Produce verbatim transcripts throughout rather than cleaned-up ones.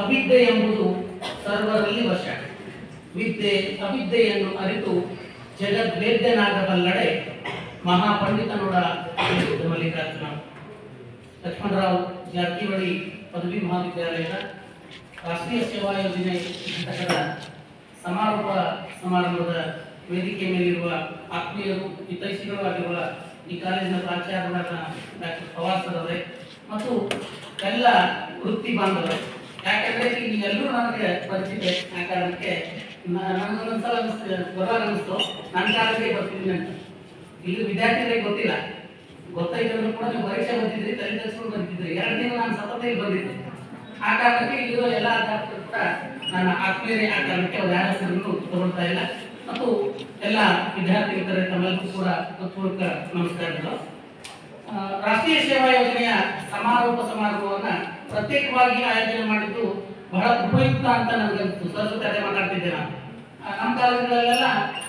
ಅವಿದ್ಯೆ ಎಂಬುದು ಸರ್ವರಲ್ಲಿ ವಶ. ವಿದ್ಯೆ ಅವಿದ್ಯೆಯನ್ನು ಅರಿತು ಜಗದ್ವೇದ್ಯನಾಗಬಲ್ಲಡೆ ಮಹಾಪಂಡಿತನೋಡ ಮಲ್ಲಿಕಾರ್ಜುನ. ಲಕ್ಷ್ಮಣರಾವ್ ಜಾರಕಿಹೊಳಿ ಪದವಿ ಮಹಾವಿದ್ಯಾಲಯದ ರಾಷ್ಟ್ರೀಯ ಸೇವಾ ಯೋಜನೆ ಘಟಕದ ಸಮಾರೋಪ ಸಮಾರಂಭದ ವೇದಿಕೆ ಮೇಲಿರುವ ಆತ್ಮೀಯರು, ಹಿತೈಷಿಗಳು ಆಗಿರುವ ಈ ಕಾಲೇಜಿನ ಪ್ರಾಚಾರ್ಯರಾದ ಡಾಕ್ಟರ್ ಪವಾರ್ ಸರ್ ಅವರೇ ಮತ್ತು ಎಲ್ಲ ವೃತ್ತಿ ಬಾಂಧವರೇ, ಯಾಕಂದ್ರೆ ಈಗೆಲ್ಲರೂ ನನಗೆ ಪರಿಚಿತ. ಆ ಕಾರಣಕ್ಕೆ ನನಗೊಂದ್ಸಲ ಬರುವಾಗ ಅನಿಸ್ತು ನನ್ನ ಕಾಲಕ್ಕೆ ಬರ್ತಿದ್ದೀನಿ ಅಂತ. ಇಲ್ಲಿ ವಿದ್ಯಾರ್ಥಿಗಳಿಗೆ ಗೊತ್ತಿಲ್ಲ, ಗೊತ್ತಾಯ್ತಂದ್ರೂ ಕೂಡ ನೀವು ಪರೀಕ್ಷೆ ಬಂದಿದ್ರಿ, ತಲೆ ತರಿಸ್ಕೊಂಡು ಬಂದಿದ್ರಿ. ಎರಡು ದಿನ ನಾನು ಸತತ ಇಲ್ಲಿ ಬಂದಿದ್ದೆ. ಆ ಕಾರಣಕ್ಕೆ ಇಲ್ಲಿರೋ ಎಲ್ಲ ಅಧ್ಯಾಪಕರು ಕೂಡ ನನ್ನ ಆತ್ಮೀಯರೇ. ಆ ಕಾರಣಕ್ಕೆ ಅವ್ರ ಯಾರ ಹೆಸರನ್ನು ತಗೊಳ್ತಾ ಇಲ್ಲ. ಮತ್ತು ಎಲ್ಲ ವಿದ್ಯಾರ್ಥಿ ಮಿತ್ರರೇ ತಮ್ಮೆಲ್ಲರಿಗೂ ಕೂಡ ಹೃತ್ಪೂರ್ವಕ ನಮಸ್ಕಾರಗಳು. ರಾಷ್ಟ್ರೀಯ ಸೇವಾ ಯೋಜನೆಯ ಸಮಾರೋಪ ಸಮಾರಂಭವನ್ನ ಪ್ರತ್ಯೇಕವಾಗಿ ಆಯೋಜನೆ ಮಾಡಿದ್ದು ಬಹಳ ಉಪಯುಕ್ತ ಅಂತ ನನಗನ್ನಿಸ್ತು. ಸರ್ ಜೊತೆ ಅದೇ ಮಾತಾಡ್ತಿದ್ದೆ ನಾನು. ನಮ್ಮ ಕಾಲೇಜುಗಳಲ್ಲೆಲ್ಲ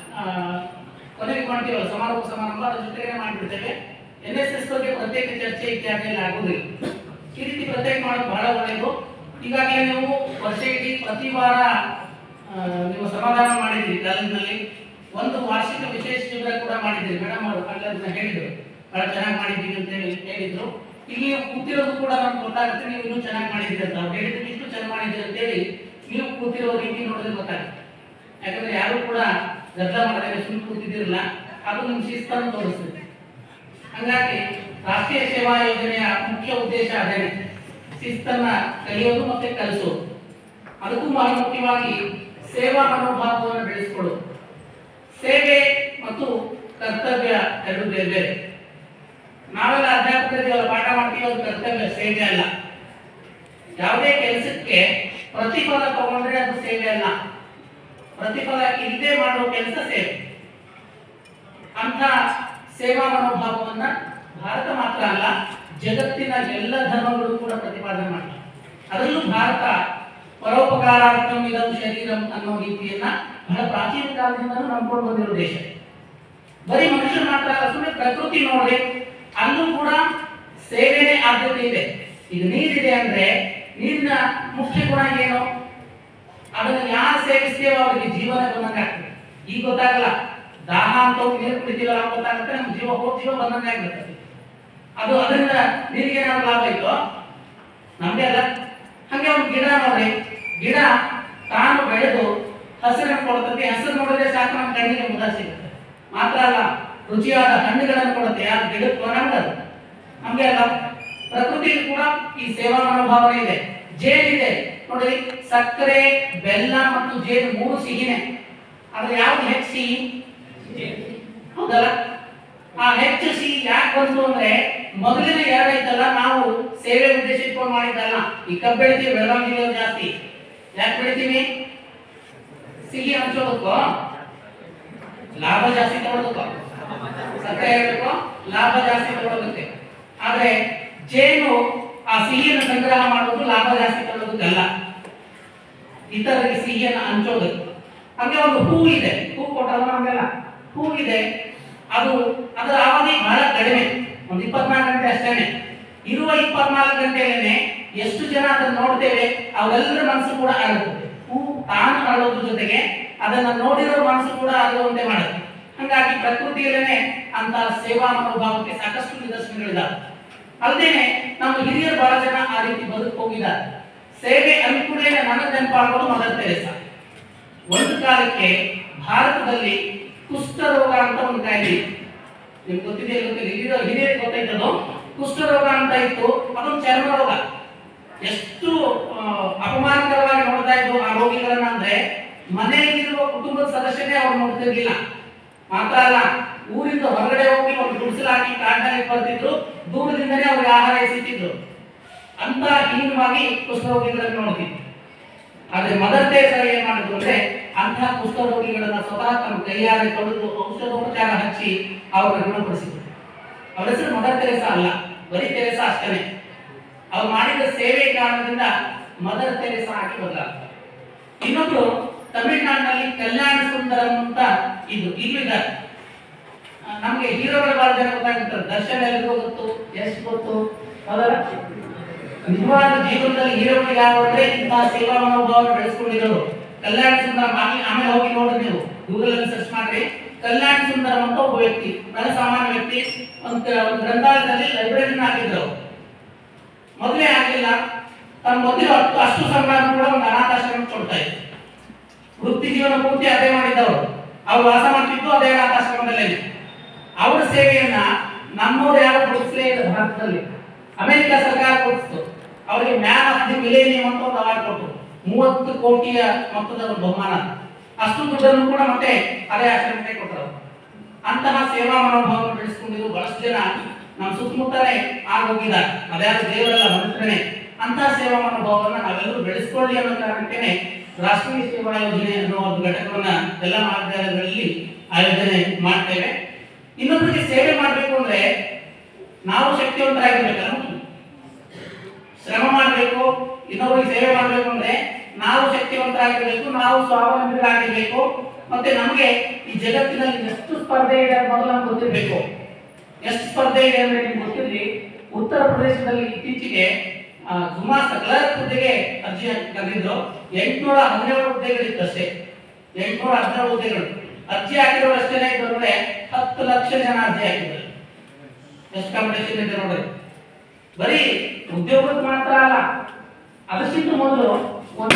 ಕೊನೆಗೆ ಮಾಡ್ತೀವಲ್ಲ ಸಮಾರೋಪ ಸಮಾರಂಭ, ಅದ್ರ ಜೊತೆಗೆ ಮಾಡಿಬಿಡ್ತೇವೆ. ಎನ್ ಎಸ್ ಎಸ್ ಬಗ್ಗೆ ಪ್ರತ್ಯೇಕ ಚರ್ಚೆ ಇತ್ಯಾದಿ ಎಲ್ಲ ಆಗುವುದಿಲ್ಲ. ಈ ರೀತಿ ಪ್ರತ್ಯೇಕ ಮಾಡೋದು ಬಹಳ ಒಳ್ಳೆಯದು. ಈಗಾಗಲೇ ನೀವು ವರ್ಷ ಇಡೀ ಪ್ರತಿ ವಾರ ನೀವು ಸಮಾಧಾನ ಮಾಡಿದ್ರಿ ಕಾಲೇಜಿನಲ್ಲಿ. ಒಂದು ವಾರ್ಷಿಕ ವಿಶೇಷ ಶಿಬಿರ ಕೂಡ ಮಾಡಿದ್ರಿ. ಮೇಡಮ್ ಅವರು ಅದನ್ನ ಹೇಳಿದ್ರು, ಬಹಳ ಚೆನ್ನಾಗಿ ಮಾಡಿದ್ದೀವಿ ಅಂತ ಹೇಳಿ ಹೇಳಿದ್ರು. ಇಲ್ಲಿ ಕೂತಿರೋದು ಕೂಡ ನಮ್ಗೆ ಗೊತ್ತಾಗುತ್ತೆ, ನೀವು ಇನ್ನೂ ಚೆನ್ನಾಗಿ ಮಾಡಿದ್ದೀರಿ ಅಂತ. ಅವ್ರು ಹೇಳಿದ್ರು ಇಷ್ಟು ಚೆನ್ನಾಗಿ ಮಾಡಿದ್ದೀರಿ ಅಂತೇಳಿ ನೀವು ಕೂತಿರೋ ರೀತಿ ನೋಡಿದ್ರೆ ಗೊತ್ತಾಗುತ್ತೆ. ಯಾಕಂದ್ರೆ ಯಾರು ಕೂಡ ಗದ್ದಲ ಮಾಡಿದ್ರೆ ಸುಮ್ಮನೆ ಕೂತಿದ್ದಿರಲ್ಲ, ಅದು ನಿಮ್ಗೆ ಶಿಸ್ತನ್ನು ತೋರಿಸ್ತದೆ. ಹಂಗಾಗಿ ರಾಷ್ಟ್ರೀಯ ಸೇವಾ ಯೋಜನೆಯ ಮುಖ್ಯ ಉದ್ದೇಶ ಅದೇನೆ, ಶಿಸ್ತನ್ನ ಕಲಿಯೋದು ಮತ್ತೆ ಕಲಿಸೋದು. ಅದಕ್ಕೂ ಬಹಳ ಮುಖ್ಯವಾಗಿ ಸೇವಾ ಮನೋಭಾವವನ್ನು ಬೆಳೆಸಿಕೊಳ್ಳೋದು. ಸೇವೆ ಮತ್ತು ಕರ್ತವ್ಯ ಎರಡು ಬೇರೆ ಬೇರೆ. ನಾವೆಲ್ಲ ಅಧ್ಯಾಪಕರಿಗೆ ಪಾಠ ಮಾಡ್ತೀವಿ, ಅದು ಕರ್ತವ್ಯ, ಸೇವೆ ಅಲ್ಲ. ಯಾವುದೇ ಕೆಲಸಕ್ಕೆ ಪ್ರತಿಫಲ ತಗೊಂಡ್ರೆ ಅದು ಸೇವೆ ಅಲ್ಲ. ಪ್ರತಿಫಲ ಇಲ್ಲದೆ ಮಾಡುವ ಕೆಲಸ ಸೇವೆ. ಅಂತ ಸೇವಾ ಮನೋಭಾವವನ್ನ ಭಾರತ ಮಾತ್ರ ಅಲ್ಲ, ಜಗತ್ತಿನ ಎಲ್ಲ ಧರ್ಮಗಳು ಕೂಡ ಪ್ರತಿಪಾದನೆ ಮಾಡ್ತಾರೆ. ಅದರಲ್ಲೂ ಭಾರತ ಪರೋಪಕಾರಾರ್ಥಂ ಇದಂ ಶರೀರಂ ಅನ್ನೋ ರೀತಿಯನ್ನ ಬಹಳ ಪ್ರಾಚೀನ ಕಾಲದಿಂದ ನಂಬ್ಕೊಂಡು ಬಂದಿರೋ ದೇಶ. ಬರೀ ಮನುಷ್ಯರು ಮಾತ್ರ ಅಲ್ಲ, ಸುಮ್ಮನೆ ಪ್ರಕೃತಿ ನೋಡ್ರಿ, ಅಲ್ಲೂ ಕೂಡ ಸೇವೆನೇ ಆದ್ಯತೆ ಇದೆ. ಈಗ ನೀರಿದೆ ಅಂದ್ರೆ ನೀರಿನ ಮುಖ್ಯ ಗುಣ ಏನು? ಅದನ್ನ ಯಾರು ಸೇವಿಸ್ತೇವೋ ಅವರಿಗೆ ಜೀವನ ಬಂದಂಗಾಗ್ತದೆ. ಈಗ ಗೊತ್ತಾಗಲ್ಲ, ದಾಹ ಅಂತ ನೀರು ಕುಡಿತೀವಲ್ಲ ಅವಾಗ ಗೊತ್ತಾಗುತ್ತೆ, ನಮ್ಮ ಜೀವ ಹೋಗ್ತೀವೋ ಬಂದಂಗೆ ಆಗ್ತದೆ. ಅದು ಅದರಿಂದ ನೀರಿಗೆ ಏನಾದ್ರು ಲಾಭ ಇತ್ತು? ನಮ್ಗೆ ಅಲ್ಲ. ಹಂಗೆ ಒಂದು ಗಿಡ ನೋಡಿ, ಗಿಡ ತಾನು ಬೆಳೆದು ಹಸಿರನ್ನು ಕೊಡುತ್ತೆ. ಹಸಿರು ನೋಡಿದ್ರೆ ಸಾಕು ನಮ್ಮ ಕಣ್ಣಿಗೆ ಮುದ ಸಿಗುತ್ತೆ. ಮಾತ್ರ ಅಲ್ಲ, ರುಚಿಯಾದ ಹಣ್ಣುಗಳನ್ನು ಕೊಡುತ್ತೆ. ಆ ಗಿಡಕ್ಕೂ ನಮ್ಗದು. ನಮ್ಗೆ ಅಲ್ಲ. ಪ್ರಕೃತಿಯಲ್ಲಿ ಕೂಡ ಈ ಸೇವಾ ಮನೋಭಾವನೆ ಇದೆ. ಜೇನಿದೆ ನೋಡಿ, ಸಕ್ಕರೆ, ಬೆಲ್ಲ ಮತ್ತು ಜೇನು ಮೂರು ಸಿಹಿನೇ. ಆದ್ರೆ ಯಾವ್ದು ಹೆಚ್ಚು ಸಿಹಿ? ಹೌದಲ್ಲ? ಆ ಹೆಚ್ಚು ಸಿಹಿ ಯಾಕೆ ಬಂತು ಅಂದ್ರೆ ಮೊದಲಿನ ಎರಡೈತಲ್ಲ, ನಾವು ಸೇವೆ ಉದ್ದೇಶ ಇಟ್ಕೊಂಡು ಮಾಡಿದ್ದಲ್ಲ. ಈ ಕಬ್ಬು ಬೆಳಿತೀವಿ, ಬೆಳಗಾವಿ ಜಿಲ್ಲೆಯವರು ಜಾಸ್ತಿ. ಯಾಕೆ ಬೆಳಿತೀವಿ? ಸಿಹಿ ಹಂಚೋದಕ್ಕೋ, ಲಾಭ ಜಾಸ್ತಿ ತಗೊಳ್ಳೋದಕ್ಕೋ, ಸಕ್ಕರೆ ಇರಬೇಕು, ಲಾಭ ಜಾಸ್ತಿ ತಗೊಳ್ಳೋದಕ್ಕೆ. ಆದ್ರೆ ಜೇನು ಆ ಸಿಹಿಯನ್ನು ಸಂಗ್ರಹ ಮಾಡೋದು ಲಾಭ ಜಾಸ್ತಿ ತಗೊಳ್ಳೋದಕ್ಕಲ್ಲ, ಇತರರಿಗೆ ಸಿಹಿಯನ್ನು ಹಂಚೋದಕ್ಕೆ. ಹಾಗೆ ಒಂದು ಹೂ ಇದೆ, ಹೂ ಕೊಟ್ಟಲ್ಲ ನಮಗೆಲ್ಲ, ಹೂ ಇದೆ. ಅದು ಅದರ ಅವಧಿ ಬಹಳ ಕಡಿಮೆ, ಒಂದು ಇಪ್ಪತ್ನಾಲ್ಕು ಗಂಟೆ ಅಷ್ಟೇನೆ. ಇರುವ ಇಪ್ಪತ್ನಾಲ್ಕು ಗಂಟೆಯಲ್ಲೇನೆ ಎಷ್ಟು ಜನ ಅದನ್ನು ನೋಡ್ತೇವೆ, ಅವರೆಲ್ಲರ ಮನಸ್ಸು ಕೂಡ ಅರಳುತ್ತದೆ. ಹೂ ತಾನು ಅರಳೋದ್ರ ಜೊತೆಗೆ ಅದನ್ನ ನೋಡಿರೋ ಮನಸ್ಸು ಕೂಡ ಅರಳುವಂತೆ ಮಾಡುತ್ತೆ. ಹಾಗಾಗಿ ಪ್ರಕೃತಿಯಲ್ಲೇನೆ ಅಂತ ಸೇವಾ ಮನೋಭಾವಕ್ಕೆ ಸಾಕಷ್ಟು ನಿದರ್ಶನಗಳಿದ್ದಾವೆ. ಅಲ್ಲದೇನೆ ನಮ್ಮ ಹಿರಿಯರು ಬಹಳ ಜನ ಆ ರೀತಿ ಬದುಕು ಹೋಗಿದ್ದಾರೆ. ಸೇವೆ ಅನುಕೂಲ ನನಗೆ ನೆನಪಾಗೋದು ಮದರ್ ತೆರೇಸಾ. ಒಂದು ಕಾಲಕ್ಕೆ ಭಾರತದಲ್ಲಿ ಕುಷ್ಠರೋಗ ಅಂತ ಒಂದು ಕಾಯಿಲೆ, ನಿಮ್ಗೆ ಗೊತ್ತಿದೆ ಗೊತ್ತಿಲ್ಲ, ಹಿರಿಯ ಹಿರಿಯರಿಗೆ ಗೊತ್ತಾಯ್ತದು. ಕುಷ್ಠರೋಗ ಅಂತ ಇತ್ತು, ಅದೊಂದು ಚರ್ಮ ರೋಗ. ಎಷ್ಟು ಅಪಮಾನಕರವಾಗಿ ನೋಡ್ತಾ ಇದ್ರು ಆ ರೋಗಿಗಳನ್ನ ಅಂದ್ರೆ ಮನೆಯಲ್ಲಿರುವ ಕುಟುಂಬದ ಸದಸ್ಯನೇ ಅವ್ರು ನೋಡ್ತಿರ್ಲಿಲ್ಲ. ಮಾತ್ರ ಅಲ್ಲ, ಊರಿಂದ ಹೊರಗಡೆ ಹೋಗಿ ಒಂದು ಗುಡಿಸಲಾಕಿ ಕಾಡಿನಲ್ಲಿ ಬರ್ತಿದ್ರು, ದೂರದಿಂದನೇ ಅವ್ರಿಗೆ ಆಹಾರ ಎಸಿತಿದ್ರು. ಅಂತ ಹೀನವಾಗಿ ಕುಷ್ಠರೋಗಿಗಳನ್ನು ನೋಡ್ತಿದ್ರು. ಆದ್ರೆ ಮದರ್ ತೆರೇಸಾ ಏನ್ ಮಾಡಿದ್ರು ಅಂದ್ರೆ ಅಂತಹ ಕುಷ್ಠರೋಗಿಗಳನ್ನ ಸ್ವತಃ ತಮ್ಮ ಕೈಯಾರೆ ತೊಳೆದು ಔಷಧೋಪಚಾರ ಹಚ್ಚಿ ಅವ್ರನ್ನ ಗುಣಪಡಿಸಿದ್ರು. ಅವರ ಹೆಸರು ಮದರ್ ತೆರೇಸಾ ಅಲ್ಲ, ಬರೀ ತೆರೇಸಾ ಅಷ್ಟೇ. ಅವ್ರು ಮಾಡಿದ ಸೇವೆ ಕಾರಣದಿಂದ ಮದರ್ ತೆರೇಸಾ ಆಗಿ ಬದಲಾಗ್ತಾರೆ. ಇನ್ನೊಬ್ರು ತಮಿಳುನಾಡಿನಲ್ಲಿ ಕಲ್ಯಾಣ ಸುಂದರಂ ಅಂತ ಇದು ಇಲ್ಲೂ ಇದ್ದಾರೆ. ನಮ್ಗೆ ಹೀರೋಗಳು ಬಹಳ ಜನ ಗೊತ್ತಾಗ್ತಾರೆ. ದರ್ಶನ್ ಎಲ್ರಿಗೂ ಗೊತ್ತು, ಎಷ್ಟು ಗೊತ್ತು, ಅದರ ನಿಜವಾದ ಜೀವನದಲ್ಲಿ ಹೀರೋಗಳು ಯಾರು ಅಂದ್ರೆ ಇಂತಹ ಸೇವಾ ಮನೋಭಾವವನ್ನು ಬೆಳೆಸ್ಕೊಂಡಿರೋರು. ಕಲ್ಯಾಣ ಸುಂದರ ಆಮೇಲೆ ಹೋಗಿ ನೋಡ್ರಿ, ನೀವು ಗೂಗಲ್ ಅಲ್ಲಿ ಸರ್ಚ್ ಮಾಡ್ರಿ. ಕಲ್ಯಾಣ ಸುಂದರ ಅಂತ ಒಬ್ಬ ವ್ಯಕ್ತಿ, ಸಾಮಾನ್ಯ ವ್ಯಕ್ತಿ, ಒಂದು ಒಂದು ಗ್ರಂಥಾಲಯದಲ್ಲಿ ಲೈಬ್ರರಿನ ಆಗಿದ್ರು. ಮೊದಲೇ ಆಗಲಿಲ್ಲ, ತನ್ನ ಮೊದಲು ಅಷ್ಟು ಸಂಬಳ ಕೂಡ ಒಂದು ಅನಾಥಾಶ್ರಮ ಕೊಡ್ತಾ ಇದ್ರು. ವೃತ್ತಿ ಜೀವನ ಪೂರ್ತಿ ಅದೇ ಮಾಡಿದ್ದವರು. ಅವ್ರು ವಾಸ ಮಾಡ್ತಿದ್ದು ಅದೇ ಅನಾಥಾಶ್ರಮದಲ್ಲೇ. ಅವರ ಸೇವೆಯನ್ನ ನಮ್ಮವ್ರು ಯಾರು ಗುರುತಿಸಲೇ ಇಲ್ಲ ಭಾರತದಲ್ಲಿ. ಅಮೆರಿಕ ಸರ್ಕಾರ ಗುರುತಿಸ್ತು. ಅವರಿಗೆ ಮ್ಯಾನ್ ಆಫ್ ದಿ ಮಿಲೇನಿಯಂ ಅಂತ ಒಂದು ಅವಾರ್ಡ್ ಕೊಟ್ಟು ಮೂವತ್ತು ಕೋಟಿಯ ಮೊತ್ತದ ಒಂದು ಬಹುಮಾನ. ಅಷ್ಟು ದುಡ್ಡನ್ನು ಕೂಡ ಮತ್ತೆ ಅದೇ ಆಶ್ರಮಕ್ಕೆ ಕೊಟ್ಟರು. ಅಂತಹ ಸೇವಾ ಮನೋಭಾವವನ್ನು ಬೆಳೆಸ್ಕೊಂಡಿದ್ದು ಬಹಳಷ್ಟು ಜನ ನಮ್ಮ ಸುತ್ತಮುತ್ತಲೇ ಆಗೋಗಿದ್ದಾರೆ. ಅದ್ಯಾರು ದೇವರಲ್ಲ, ಮನುಷ್ಯನೇ. ಅಂತಹ ಸೇವಾ ಮನೋಭಾವವನ್ನು ನಾವೆಲ್ಲರೂ ಬೆಳೆಸ್ಕೊಳ್ಳಿ ಅನ್ನೋ ಕಾರಣಕ್ಕೆ ರಾಷ್ಟ್ರೀಯ ಸೇವಾ ಯೋಜನೆ ಅನ್ನೋ ಒಂದು ಘಟಕವನ್ನ ಎಲ್ಲ ಮಹಾವಿದ್ಯಾಲಯಗಳಲ್ಲಿ ಆಯೋಜನೆ ಮಾಡ್ತೇವೆ. ಇನ್ನೊಬ್ಬರಿಗೆ ಸೇವೆ ಮಾಡಬೇಕು ಅಂದ್ರೆ ನಾವು ಶಕ್ತಿವಂತರಾಗಿರ್ಬೇಕಲ್ಲ, ಶ್ರಮ ಮಾಡಬೇಕು. ಇನ್ನೊಬ್ಬರಿಗೆ ಸೇವೆ ಮಾಡಬೇಕು ಅಂದ್ರೆ ನಾವು ಶಕ್ತಿವಂತರಾಗಿರ್ಬೇಕು, ನಾವು ಸ್ವಾವಲಂಬಿಗಳಾಗಿರ್ಬೇಕು. ಮತ್ತೆ ನಮಗೆ ಈ ಜಗತ್ತಿನಲ್ಲಿ ಎಷ್ಟು ಸ್ಪರ್ಧೆ ಇದೆ ಅನ್ನೋದು ನಮ್ಗೆ ಗೊತ್ತಿರಬೇಕು. ಎಷ್ಟು ಸ್ಪರ್ಧೆ ಇದೆ ಅಂದ್ರೆ ನಿಮ್ಗೆ ಗೊತ್ತಿರಲಿ, ಉತ್ತರ ಪ್ರದೇಶದಲ್ಲಿ ಇತ್ತೀಚೆಗೆ ಸುಮಾರು ಕ್ಲರ್ಕ್ ಹುದ್ದೆಗೆ ಅರ್ಜಿ ಕರೆದಿದ್ರು. ಎಂಟುನೂರ ಹದಿನೇಳು ಹುದ್ದೆಗಳಿತ್ತು ಅಷ್ಟೇ. ಎಂಟುನೂರ ಹದಿನೇಳು ಹುದ್ದೆಗಳು ಅರ್ಜಿ ಹಾಕಿರೋರು ಅಷ್ಟೇನೆ ಇದ್ರು ಅಂದ್ರೆ ಹತ್ತು ಲಕ್ಷ ಜನ ಅರ್ಜಿ ಹಾಕಿದ್ರು. ಎಷ್ಟು ಕಾಂಪಿಟೇಷನ್ ಇದೆ ನೋಡ್ರಿ. ಬರೀ ಉದ್ಯೋಗದ ಮಾತ್ರ ಅಲ್ಲ, ಅದಕ್ಕಿಂತ ಮೊದಲು ಒಂದು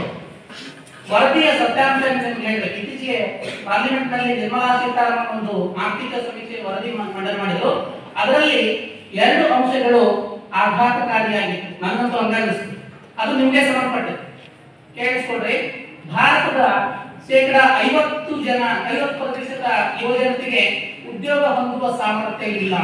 ವರದಿಯ ಸತ್ಯಾಂಶ ನಿಮ್ಗೆ ಹೇಳ್ಬೇಕು. ಇತ್ತೀಚೆಗೆ ಪಾರ್ಲಿಮೆಂಟ್ ನಲ್ಲಿ ನಿರ್ಮಲಾ ಸೀತಾರಾಮನ್ ಒಂದು ಆರ್ಥಿಕ ಸಮೀಕ್ಷೆ ವರದಿ ಮಂಡನೆ ಮಾಡಿದ್ರು. ಅದರಲ್ಲಿ ಎರಡು ಅಂಶಗಳು ಆಘಾತಕಾರಿಯಾಗಿತ್ತು, ನನ್ನಂತೂ ಹಂಗಾಗಿತ್ತು. ಅದು ನಿಮ್ಗೆ ಸಂಬಂಧಪಟ್ಟಿದೆ, ಕೇಳಿಸ್ಕೊಡ್ರಿ. ಭಾರತದ ಶೇಕಡ ಐವತ್ತು ಜನ ಐವತ್ತು ಪ್ರತಿಶತ ಯುವಜನತೆಗೆ ಉದ್ಯೋಗ ಹೊಂದುವ ಸಾಮರ್ಥ್ಯ ಇಲ್ಲ.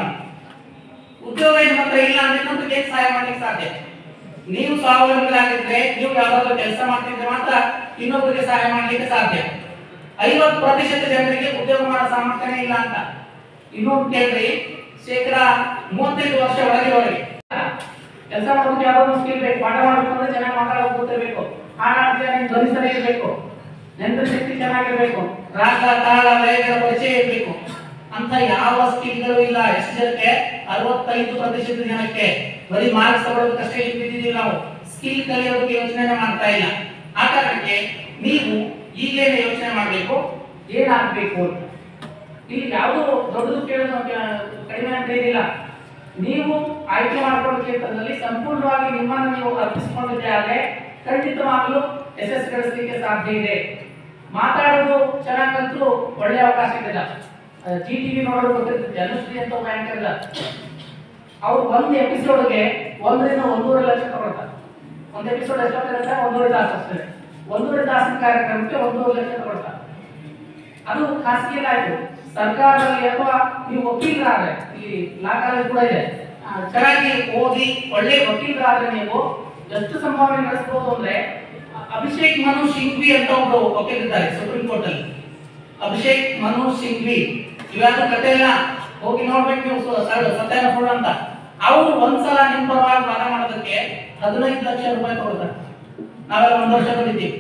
ಉದ್ಯೋಗ ಏನು ಮಾತ್ರ ಇಲ್ಲ ಅಂದ್ರೆ ಇನ್ನೊಂದು ಹೇಗೆ ಸಹಾಯ ಮಾಡ್ಲಿಕ್ಕೆ ಸಾಧ್ಯ? ನೀವು ಸ್ವಾವಲಂಬಿಗಳಾಗಿದ್ರೆ, ನೀವು ಯಾವ್ದಾದ್ರು ಕೆಲಸ ಮಾಡ್ತಿದ್ರೆ ಮಾತ್ರ ಇನ್ನೊಬ್ಬರಿಗೆ ಸಹಾಯ ಮಾಡ್ಲಿಕ್ಕೆ ಸಾಧ್ಯ. ಐವತ್ತು ಪ್ರತಿಶತ ಜನರಿಗೆ ಉದ್ಯೋಗ ಮಾಡೋ ಸಾಮರ್ಥ್ಯನೇ ಇಲ್ಲ ಅಂತ. ಇನ್ನೊಂದು ಕೇಳ್ರಿ, ಶೇಕಡ ಮೂವತ್ತೈದು ವರ್ಷ ಒಳಗೆ ಒಳಗೆ ಕೆಲಸ ಮಾಡೋದಕ್ಕೆ ಯಾವ್ದಾದ್ರು ಸ್ಕಿಲ್ ಬೇಕು. ಪಾಠ ಮಾಡಬೇಕು ಅಂದ್ರೆ ಚೆನ್ನಾಗಿ ಮಾತಾಡೋದು ಗೊತ್ತಿರಬೇಕು, ಹಾಡಾಡ್ತೀರ ಧ್ವನಿ ಸರಿ ಇರಬೇಕು, ನೆನಪಿನ ಶಕ್ತಿ ಚೆನ್ನಾಗಿರ್ಬೇಕು, ರಾಗ ತಾಳ ಲಯಗಳ ಪರಿಚಯ ಇರಬೇಕು. ಅಂತ ಯಾವ ಸ್ಕಿಲ್ಗಳು ಇಲ್ಲ. ಎಷ್ಟು ಜನಕ್ಕೆ? ಅರವತ್ತೈದು ಪ್ರತಿಶತ ಜನಕ್ಕೆ. ಬರೀ ಮಾರ್ಕ್ಸ್ ತಗೊಳ್ಳೋದಕ್ಕಷ್ಟೇ ಬಿದ್ದಿದ್ದೀವಿ ನಾವು, ಸ್ಕಿಲ್ ಕಲಿಯೋದಕ್ಕೆ ಯೋಚನೆ ಮಾಡ್ತಾ ಇಲ್ಲ. ಆ ಕಾರಣಕ್ಕೆ ನೀವು ಈಗೇನೆ ಯೋಚನೆ ಮಾಡಬೇಕು, ಏನಾಗಬೇಕು ಅಂತ. ಇಲ್ಲಿ ಯಾವುದು ದೊಡ್ಡದು ಕೇಳೋದು ಕಡಿಮೆ ಅಂತ ಏನಿಲ್ಲ. ನೀವು ಆಯ್ಕೆ ಮಾಡ್ಕೊಳ್ಳೋ ಕ್ಷೇತ್ರದಲ್ಲಿ ಸಂಪೂರ್ಣವಾಗಿ ನಿಮ್ಮನ್ನು ನೀವು ಅರ್ಪಿಸಿಕೊಂಡಿದ್ದೆ ಆದರೆ ಖಂಡಿತವಾಗಲೂ ಯಶಸ್ಸು ಗಳಿಸಲಿಕ್ಕೆ ಸಾಧ್ಯ ಇದೆ. ಮಾತಾಡೋದು ಚೆನ್ನಾಗಿ ಕಲಿತು ಒಳ್ಳೆ ಅವಕಾಶ ಇದೆ. ಜಿ ಟಿವಿ ನೋಡೋದು ಗೊತ್ತಿರ್ತದೆ, ಅನುಶ್ರೀ ಅಂತ ಒಬ್ಬ ಆಂಕರ್ ಇಲ್ಲ, ಅವ್ರು ಒಂದು ಎಪಿಸೋಡ್ಗೆ ಒಂದರಿಂದ ಒಂದೂವರೆ ಲಕ್ಷ ತಗೊಳ್ತಾರೆ. ಒಂದು ಎಪಿಸೋಡ್ ಎಷ್ಟೊತ್ತಿರುತ್ತೆ? ಒಂದೂವರೆ ತಾಸು ಅಷ್ಟೇ. ಒಂದೂವರೆ ತಾಸಿನ ಕಾರ್ಯಕ್ರಮಕ್ಕೆ ಒಂದೂವರೆ ಲಕ್ಷ ತಗೊಳ್ತಾರೆ. ಅದು ಖಾಸಗಿಯಲ್ಲಾಯ್ತು. ಸರ್ಕಾರದಲ್ಲಿ ಅಥವಾ ನೀವು ವಕೀಲರಾದ್ರೆ, ಇಲ್ಲಿ ಲಾ ಕಾಲೇಜ್ ಕೂಡ ಇದೆ, ಚೆನ್ನಾಗಿ ಓದಿ ಒಳ್ಳೆ ವಕೀಲರಾದ್ರೆ ನೀವು ಎಷ್ಟು ಸಂಭಾವನೆ ನಡೆಸಬಹುದು ಅಂದ್ರೆ, ಅಭಿಷೇಕ್ ಮನು ಸಿಂಘ್ವಿ ಅಂತ ಒಬ್ರು ವಕೀಲರಿದ್ದಾರೆ ಸುಪ್ರೀಂ ಕೋರ್ಟ್ ಅಲ್ಲಿ. ಅಭಿಷೇಕ್ ಮನು ಸಿಂಘ್ವಿ, ಇವ್ಯಾರು ಕತೆ ಇಲ್ಲ, ಹೋಗಿ ನೋಡ್ಬೇಕು ನೀವು, ಸತ್ಯಾನ ಅಂತ. ಅವರು ಒಂದ್ಸಲ ನಿಮ್ ಪರವಾಗಿ ವಾದ ಮಾಡೋದಕ್ಕೆ ಹದಿನೈದು ಲಕ್ಷ ರೂಪಾಯಿ ತಗೊಳ್ತಾರೆ. ನಾವೆಲ್ಲ ಒಂದು ವರ್ಷ ಬಂದಿದ್ದೀವಿ.